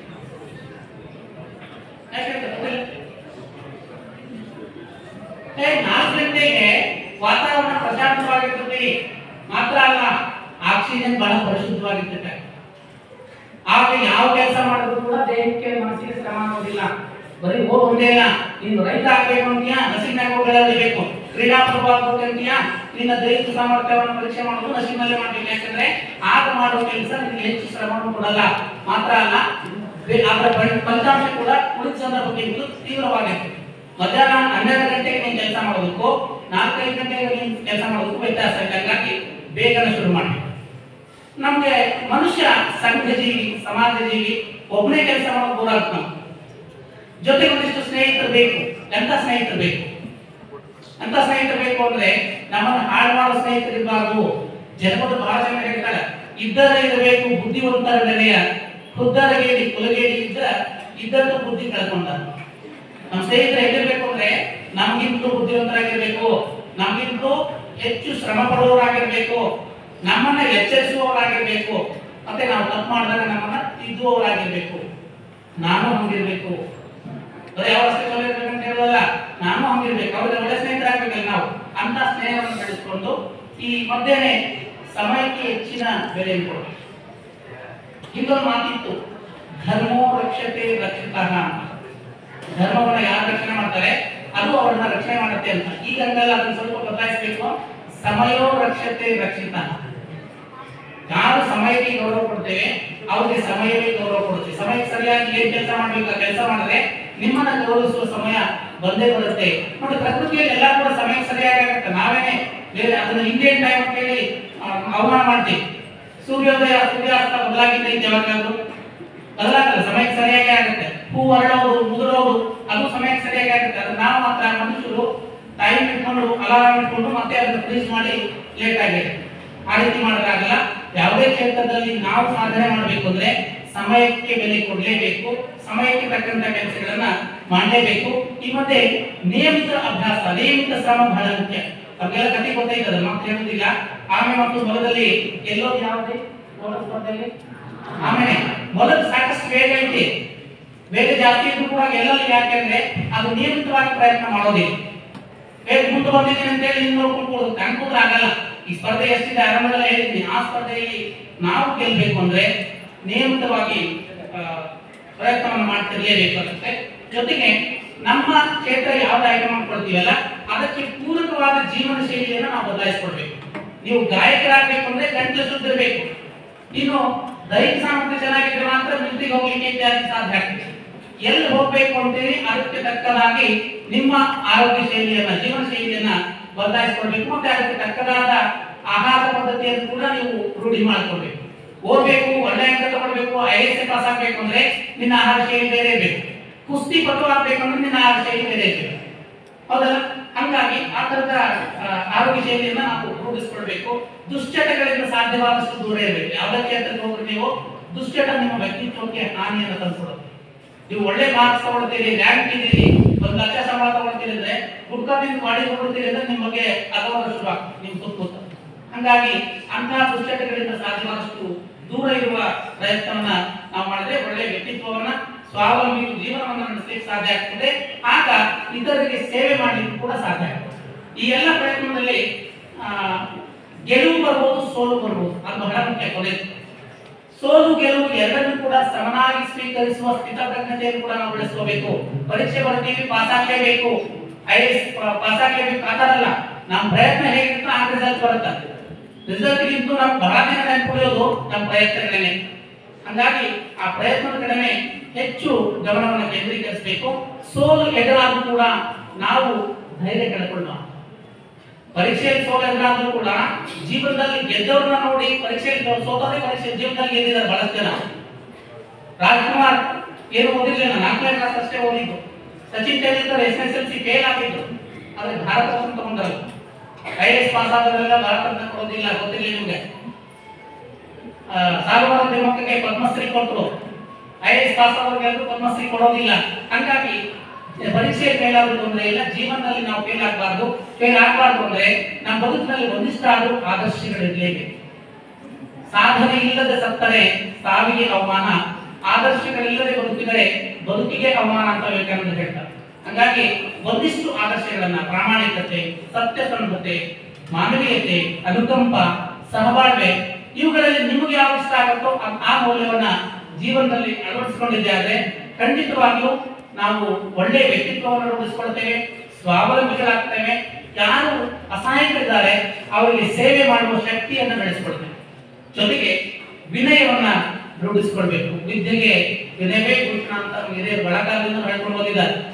ನಾಲ್ಕು ಗಂಟೆಗೆ ವಾತಾವರಣ ಪ್ರಶಾಂತವಾಗಿರ್ತದೆ, ಮಾತ್ರ ಅಲ್ಲ ಆಕ್ಸಿಜನ್ ಬಹಳ ಪರಿಶುದ್ಧವಾಗಿರ್ತದೆ. ಆಗ ಯಾವ ಕೆಲಸ ಮಾಡಿದ್ರು ಕೂಡ ದೇಹಕ್ಕೆ ಮನಸ್ಸಿಗೆ ಶ್ರಮ ಆಗೋದಿಲ್ಲ. ಬರೀ ಹೋಗ್ ಒಂದೇ ಇಲ್ಲ, ನೀನು ರೈತ ಆಗ್ಬೇಕು ಅಂತೀಯಾ, ನಸಿಕಿನಾಗ ಹೋಗಲೇಬೇಕು. ಕ್ರೀಡಾಪಟು ಆಗ್ಬೇಕು ಅಂತೀಯಾ, ನಿನ್ನ ದೈಹಿಕ ಸಾಮರ್ಥ್ಯವನ್ನು ಪರೀಕ್ಷೆ ಮಾಡೋದು ನಸಿಕಿನಲ್ಲೇ ಮಾಡ್ಬೇಕು. ಯಾಕಂದ್ರೆ ಆಗ ಮಾಡುವ ಕೆಲಸ ನಿನಗೆ ಹೆಚ್ಚು ಶ್ರಮವನ್ನು ಕೊಡಲ್ಲ. ಮಾತ್ರ ಅಲ್ಲ ಅದರ ಫಲಿತಾಂಶ ಕೂಡ ಉಳಿದ ಸಂದರ್ಭಕ್ಕಿಂತ ತೀವ್ರವಾಗಿರ್ತದೆ. ಮಧ್ಯಾಹ್ನ ಹನ್ನೆರಡು ಗಂಟೆಗೆ ನೀನು ಕೆಲಸ ಮಾಡೋದಕ್ಕೂ ನಾಲ್ಕೈದು ಗಂಟೆಗೆ ನೀನು ಕೆಲಸ ಮಾಡೋದಕ್ಕೂ ವ್ಯತ್ಯಾಸ ಇದೆ. ಹಾಗಾಗಿ ಬೇಗನೆ ಶುರು ಮಾಡಬೇಕು. ನಮ್ಗೆ ಮನುಷ್ಯ ಸಂಘ ಜೀವಿ, ಸಮಾಜ ಜೀವಿ, ಒಬ್ಬನೇ ಕೆಲಸ ಮಾಡೋದು ಬೋರ್ ಆಗುತ್ತೆ. ನಮ್ಗೆ ಜೊತೆಗೆ ಒಂದಿಷ್ಟು ಸ್ನೇಹಿತರು ಬೇಕು. ಎಂತ ಸ್ನೇಹಿತರು ಬೇಕು? ಅಂತ ಸ್ನೇಹಿತರು ಬೇಕು ಅಂದ್ರೆ ನಮ್ಮನ್ನು ಹಾಳು ಮಾಡೋ ಸ್ನೇಹಿತರು ಇರಬಾರ್ದು. ಜನಪದ ಬಹಳ ಜನ ಹೇಳ್ತಾರೆ, ಇದ್ದರೆ ಇರಬೇಕು ಬುದ್ಧಿವಂತರ ನೆಲೆಯ, ಖುದ್ದರಗೇಡಿ ಕುಲಗೇಡಿ ಇದ್ದ ಇದ್ದಂತ ಬುದ್ಧಿ ಕಳ್ಕೊಂಡ. ನಮ್ಮ ಸ್ನೇಹಿತರು ಹೇಗಿರ್ಬೇಕು ಅಂದ್ರೆ ನಮ್ಗಿಂತೂ ಬುದ್ಧಿವಂತರಾಗಿರ್ಬೇಕು, ನಮ್ಗಿಂತೂ ಹೆಚ್ಚು ಶ್ರಮ ಪಡುವವರಾಗಿರ್ಬೇಕು, ನಮ್ಮನ್ನ ಎಚ್ಚರಿಸುವವರಾಗಿರ್ಬೇಕು, ಮತ್ತೆ ನಾವು ತಪ್ಪು ಮಾಡಿದಾಗ ನಮ್ಮನ್ನ ತಿದ್ದುವವರಾಗಿರ್ಬೇಕು. ನಾನು ಹಂಗಿರ್ಬೇಕು, ಬರೀ ಯಾವ ಇರ್ಬೇಕಂತ ಹೇಳೋದಲ್ಲ, ನಾನು ಹಂಗಿರ್ಬೇಕು. ಅವ್ರಿಗೆ ಒಳ್ಳೆ ಸ್ನೇಹಿತರಾಗಬೇಕಲ್ಲ ನಾವು. ಅಂತ ಸ್ನೇಹವನ್ನು ಬೆಳೆಸ್ಕೊಂಡು ಈ ಮಧ್ಯಾಹ್ನ ಸಮಯಕ್ಕೆ ಹೆಚ್ಚಿನ ಬೆಲೆ ಕೊಡಬೇಕು. ಇನ್ನೊಂದು ಮಾತಿತ್ತು, ಧರ್ಮೋ ರಕ್ಷತೆ ರಕ್ಷಿತಃ ಅಂತ. ಧರ್ಮವನ್ನ ಯಾರು ರಕ್ಷಣೆ ಮಾಡ್ತಾರೆ ಅದು ಅವರನ್ನ ರಕ್ಷಣೆ ಮಾಡುತ್ತೆ ಅಂತ. ಈಗ ಹಂಗಲ್ಲ, ಅದನ್ನ ಸ್ವಲ್ಪ ಬದಲಾಯಿಸಬೇಕು. ಸಮಯೋ ರಕ್ಷತೆ ರಕ್ಷಿತ. ಯಾರು ಸಮಯಕ್ಕೆ ಗೌರವ ಕೊಡ್ತೇವೆ ಅವರಿಗೆ ಸಮಯವೇ ಗೌರವ ಕೊಡುತ್ತೆ. ಸಮಯಕ್ಕೆ ಸರಿಯಾಗಿ ಏನ್ ಕೆಲಸ ಮಾಡ್ಬೇಕು ಆ ಕೆಲಸ ಮಾಡಿದ್ರೆ ನಿಮ್ಮನ್ನ ಗೌರವಿಸುವ ಸಮಯ ಬಂದೇ ಬರುತ್ತೆ. ನೋಡಿ, ಪ್ರಕೃತಿಯಲ್ಲಿ ಎಲ್ಲ ಕೂಡ ಸಮಯಕ್ಕೆ ಸರಿಯಾಗಿ ಆಗುತ್ತೆ. ನಾವೇನೆ ಬೇರೆ ಅದನ್ನ ಇಂಡಿಯನ್ ಟೈಮ್ ಅಂತ ಹೇಳಿ ಅವಮಾನ ಮಾಡ್ತೀವಿ. ಸೂರ್ಯೋದಯ ಸೂರ್ಯಾಸ್ತ ಬದಲಾಗಿದ್ದ ಯಾವಾಗಲೂ ಬದಲಾಗಲ್ಲ, ಸಮಯಕ್ಕೆ ಸರಿಯಾಗಿ ಆಗುತ್ತೆ. ಹೂ ಅರಳೋದು ಮುದುರೋದು ಅದು ಸಮಯಕ್ಕೆ ಸರಿಯಾಗಿ ಆಗುತ್ತೆ. ಅದು ನಾವು ಮಾತ್ರ ಮನುಷ್ಯರು ಟೈಮ್ ಇಟ್ಕೊಂಡು ಅಲಾರಾಮ್ ಇಟ್ಕೊಂಡು ಮತ್ತೆ ಅದನ್ನು ಫ್ರೀಸ್ ಮಾಡಿ ಲೇಟ್ ಆಗಿದೆ. ಆ ರೀತಿ ಮಾಡೋಕ್ಕಾಗಲ್ಲ. ಯಾವುದೇ ಕ್ಷೇತ್ರದಲ್ಲಿ ನಾವು ಸಾಧನೆ ಮಾಡಬೇಕು ಅಂದ್ರೆ ಸಮಯಕ್ಕೆ ಬೆಲೆ ಕೊಡಲೇಬೇಕು, ಸಮಯಕ್ಕೆ ತಕ್ಕಂತ ಕೆಲಸಗಳನ್ನ ಮಾಡಲೇಬೇಕು. ಈ ಮತ್ತೆ ನಿಯಮಿತ ಅಭ್ಯಾಸ, ನಿಯಮಿತ ಶ್ರಮ ಬಹಳ ಮುಖ್ಯ. ನಮಗೆಲ್ಲ ಕತೆ ಗೊತ್ತಾಯ್ತದ, ಮತ್ತೆ ಹೇಳುದಿಲ್ಲ. ಆಮೆ ಮತ್ತು ಮೊಲದಲ್ಲಿ ಗೆಲ್ಲೋದು ಯಾವುದೇ ಮೊಲ ಸ್ಪರ್ಧೆಯಲ್ಲಿ ಆಮೇಲೆ ಮೊಲದ ಸಾಕಷ್ಟು ವೇಗ ಐತಿ, ವೇಗ ಜಾಸ್ತಿ ಇದ್ರೂ ಕೂಡ ಗೆಲ್ಲಲು. ಯಾಕೆಂದ್ರೆ ಅದು ನಿಯಮಿತವಾಗಿ ಪ್ರಯತ್ನ ಮಾಡೋದಿಲ್ಲ. ವೇಗ ಮುಂದೆ ಬಂದಿದ್ದೀನಿ ಅಂತ ಹೇಳಿ ಇನ್ನು ನೋಡ್ಕೊಂಡು ಅನ್ಕೊಂಡ್ರೆ ಆಗಲ್ಲ. ಈ ಸ್ಪರ್ಧೆ ಎಷ್ಟಿದೆ ಆರಂಭದಲ್ಲಿ ಹೇಳಿದ್ದೀನಿ. ಆ ಸ್ಪರ್ಧೆಯಲ್ಲಿ ನಾವು ಗೆಲ್ಲಬೇಕು ಅಂದ್ರೆ ನಿಯಮಿತವಾಗಿ ಪ್ರಯತ್ನವನ್ನು ಮಾಡ್ತಿರ್ಲೇಬೇಕಾಗುತ್ತೆ. ಜೊತೆಗೆ ನಮ್ಮ ಕ್ಷೇತ್ರ ಯಾವ್ದು ಆಯ್ಕೆ ಮಾಡ್ಕೊಳ್ತೀವಲ್ಲ ಅದಕ್ಕೆ ಪೂರಕವಾದ ಜೀವನ ಶೈಲಿಯನ್ನು ನಾವು ಬದಲಾಯಿಸ್ಕೊಡ್ಬೇಕು. ನೀವು ಗಾಯಕರಾಗಬೇಕು ಅಂದ್ರೆ ಗಂಟಲು ಶುದ್ಧಿರಬೇಕು. ಇನ್ನು ದೈಹಿಕ ಸಾಮರ್ಥ್ಯ ಚೆನ್ನಾಗಿದ್ರೆ ಮಾತ್ರ ಮಿಲ್ಟ್ರಿಗೆ ಹೋಗ್ಲಿಕ್ಕೆ ಇತ್ಯಾದಿ ಸಾಧ್ಯ ಆಗ್ತದೆ. ಎಲ್ಲಿ ಹೋಗ್ಬೇಕು ಅಂತೀರಿ ಅದಕ್ಕೆ ತಕ್ಕದಾಗಿ ನಿಮ್ಮ ಆರೋಗ್ಯ ಶೈಲಿಯನ್ನ, ಜೀವನ ಶೈಲಿಯನ್ನ ಬದಲಾಯಿಸ್ಕೊಳ್ಬೇಕು. ಮತ್ತೆ ಅದಕ್ಕೆ ತಕ್ಕದಾದ ಆಹಾರ ಪದ್ಧತಿಯನ್ನು ಕೂಡ ನೀವು ರೂಢಿ ಮಾಡ್ಕೊಳ್ಬೇಕು. ಓದ್ಬೇಕು, ಒಳ್ಳೆ ಅಂಕ ತಗೊಳ್ಬೇಕು, ಐ ಎಸ್ ಪಾಸ್ ಆಗ್ಬೇಕು ಅಂದ್ರೆ ನಿನ್ನ ಆಹಾರ ಶೈಲಿ ಬೇರೆ ಇರಬೇಕು. ಕುಸ್ತಿ ಪಟು ಆಗ್ಬೇಕು ಅಂದ್ರೆ ನಿನ್ನ ಆಹಾರ ಶೈಲಿ ಬೇರೆ ಇರಬೇಕು, ಹೌದಲ್ಲ? ಹಾಗಾಗಿ ಆ ತರದ ಆರೋಗ್ಯ ಶೈಲಿಯನ್ನ ನಾವು ರೂಢಿಸ್ಕೊಳ್ಬೇಕು. ದುಶ್ಚಟಗಳಿಂದ ಸಾಧ್ಯವಾದಷ್ಟು ದೂರ ಇರಬೇಕು. ಯಾವುದೇ ಕ್ಷೇತ್ರಕ್ಕೆ ಹೋದ್ರೆ ನೀವು ದುಶ್ಚಟ ನಿಮ್ಮ ವ್ಯಕ್ತಿತ್ವಕ್ಕೆ ಹಾನಿಯನ್ನು ತಂದ್ಕೊಡುತ್ತೆ. ನೀವು ಒಳ್ಳೆ ಮಾರ್ಕ್ಸ್ ತಗೊಳ್ತೀರಿ, ರ್ಯಾಂಕ್ ಇದ್ದೀರಿ, ಒಂದು ಲಕ್ಷ ಸಂಬಳ ತಗೊಳ್ತೀರಿ ಅಂದ್ರೆ ಗುಡ್ಕದಿಂದ ಮಾಡಿ ತಗೊಳ್ತೀರಿ ಅಂದ್ರೆ ನಿಮ್ಮ ಬಗ್ಗೆ ಅಗೌರವ ಶುರು ಆಗ್ತದೆ ನಿಮ್ ಸುತ್ತಮುತ್ತ. ಹಾಗಾಗಿ ಅಂತಹ ದುಶ್ಚಟಗಳಿಂದ ಸಾಧ್ಯವಾದಷ್ಟು ದೂರ ಇರುವ ಪ್ರಯತ್ನವನ್ನ ನಾವು ಮಾಡಿದ್ರೆ ಒಳ್ಳೆ ವ್ಯಕ್ತಿತ್ವವನ್ನ, ಸ್ವಾವಲಂಬಿ ಜೀವನವನ್ನು ನಡೆಸಲಿಕ್ಕೆ ಸಾಧ್ಯ ಆಗ್ತದೆ. ಆಗ ಇತರರಿಗೆ ಸೇವೆ ಮಾಡಲಿಕ್ಕೆ ಕೂಡ ಸಾಧ್ಯ ಆಗ್ತದೆ. ಈ ಎಲ್ಲ ಪ್ರಯತ್ನದಲ್ಲಿ ಆ ಗೆಲುವು ಬರ್ಬೋದು, ಸೋಲು ಬರ್ಬೋದು, ಅದು ಬಹಳ ಮುಖ್ಯ. ಕೊನೆ ಸೋಲು ಗೆಲುವು ಎರಡನ್ನೂ ಕೂಡ ಸಮನಾಗಿ ಸ್ವೀಕರಿಸುವ ಸ್ಥಿತಪ್ರಜ್ಞತೆಯನ್ನು ಕೂಡ ನಾವು ಬೆಳೆಸ್ಕೋಬೇಕು. ಪರೀಕ್ಷೆ ಬರ್ತೀವಿ, ಪಾಸ್ ಆಗಲೇಬೇಕು, ಐ ಎಸ್ ಪಾಸ್ ಆಗಲೇಬೇಕು ಆತರಲ್ಲ. ನಮ್ಮ ಪ್ರಯತ್ನ ಹೇಗಿರ್ತೋ ಆ ರಿಸಲ್ಟ್ ಬರುತ್ತೆ. ರಿಸಲ್ಟ್ ಗಿಂತ ನಾವು ಬಹಳ ದಿನ ನೆನ್ಕೊಳ್ಳೋದು ನಮ್ಮ ಪ್ರಯತ್ನಗಳನ್ನೇ. ಹಾಗಾಗಿ ಆ ಪ್ರಯತ್ನದ ಕಡೆಗೆ ಹೆಚ್ಚು ಗಮನವನ್ನು ಕೇಂದ್ರೀಕರಿಸಬೇಕು. ಸೋಲು ಎದುರಾದ್ರೂ ಕೂಡ ನಾವು ಧೈರ್ಯ ಕಳ್ಕೊಳ್ಳೋಣ. ಪರೀಕ್ಷೆಯಲ್ಲಿ ಸೋಲು ಎದುರಾದ್ರೂ ಕೂಡ ಜೀವನದಲ್ಲಿ ಗೆದ್ದವ್ರನ್ನ ನೋಡಿ ಪರೀಕ್ಷೆಯಲ್ಲಿ ಸೋತೋದೇ ಪರೀಕ್ಷೆ ಜೀವನದಲ್ಲಿ ಗೆದ್ದಿದ್ದಾರೆ ಬಹಳಷ್ಟು ಜನ. ರಾಜ್ಕುಮಾರ್ ಏನು ಓದಿರ್ಲಿಲ್ಲ, ನಾಲ್ಕನೇ ಕ್ಲಾಸ್ ಅಷ್ಟೇ ಓದಿದ್ದು. Sachin Tendulkar S S L C fail ಆಗಿದ್ದು, ಆದ್ರೆ ಭಾರತ ರತ್ನ ತಗೊಂಡರು. ಐ ಎಸ್ ಪಾಸ್ ಆದವರೆಲ್ಲ ಭಾರತ ರತ್ನ ಕೊಡೋದಿಲ್ಲ, ಗೊತ್ತಿಲ್ಲ ನಿಮ್ಗೆ. ಸಾಲುಮರದ ತಿಮ್ಮಕ್ಕಗೆ ಪದ್ಮಶ್ರೀ ಕೊಟ್ಟರು, ಐ ಎಸ್ ಪಾಸ್ ಆದವರಿಗೆಲ್ಲರೂ ಪದ್ಮಶ್ರೀ ಕೊಡೋದಿಲ್ಲ. ಹಾಗಾಗಿ ಪರೀಕ್ಷೆಯಲ್ಲಿ ಫೇಲ್ ಆಗೋದು ತೊಂದರೆ ಇಲ್ಲ, ಜೀವನದಲ್ಲಿ ನಾವು ಫೇಲ್ ಆಗಬಾರ್ದು. ಫೇಲ್ ಆಗಬಾರ್ದು ಅಂದ್ರೆ ನಮ್ಮ ಬದುಕಿನಲ್ಲಿ ಒಂದಿಷ್ಟಾದ್ರೂ ಆದರ್ಶಗಳಿರಲೇಬೇಕು. ಸಾಧನೆ ಇಲ್ಲದೆ ಸತ್ತರೆ ಸಾವಿಗೆ ಅವಮಾನ, ಆದರ್ಶಗಳಿಲ್ಲದೆ ಬದುಕಿದರೆ ಬದುಕಿಗೆ ಅವಮಾನ ಅಂತ ವಿವೇಕಾನಂದ ಹೇಳ್ತಾರೆ. ಹಾಗಾಗಿ ಒಂದಿಷ್ಟು ಆದರ್ಶಗಳನ್ನ, ಪ್ರಾಮಾಣಿಕತೆ, ಸತ್ಯಸಂಧತೆ, ಮಾನವೀಯತೆ, ಅನುಕಂಪ, ಸಹಬಾಳ್ವೆ, ಇವುಗಳಲ್ಲಿ ನಿಮಗೆ ಯಾವ ಇಷ್ಟ ಆಗುತ್ತೋ ಆ ಮೌಲ್ಯವನ್ನ ಜೀವನದಲ್ಲಿ ಅಳವಡಿಸಿಕೊಂಡಿದ್ದಾರೆ ಖಂಡಿತವಾಗಿಯೂ ನಾವು ಒಳ್ಳೆಯ ವ್ಯಕ್ತಿತ್ವವನ್ನು ರೂಢಿಸಿಕೊಳ್ತೇವೆ, ಸ್ವಾವಲಂಬಿಗಳಾಗ್ತೇವೆ. ಯಾರು ಅಸಹಾಯಕರಿದ್ದಾರೆ ಅವರಿಗೆ ಸೇವೆ ಮಾಡುವ ಶಕ್ತಿಯನ್ನು ಬೆಳೆಸಿಕೊಳ್ತೇವೆ. ಜೊತೆಗೆ ವಿನಯವನ್ನ ರೂಢಿಸಿಕೊಳ್ಬೇಕು. ವಿದ್ಯೆಗೆ ವಿನಯವೇ ಭೂಷಣ ಅಂತ ಹಿರಿಯರು ಬಳಕಾಲದಿಂದ ಹೇಳ್ಕೊಂಡು ಹೋಗಿದ್ದಾರೆ.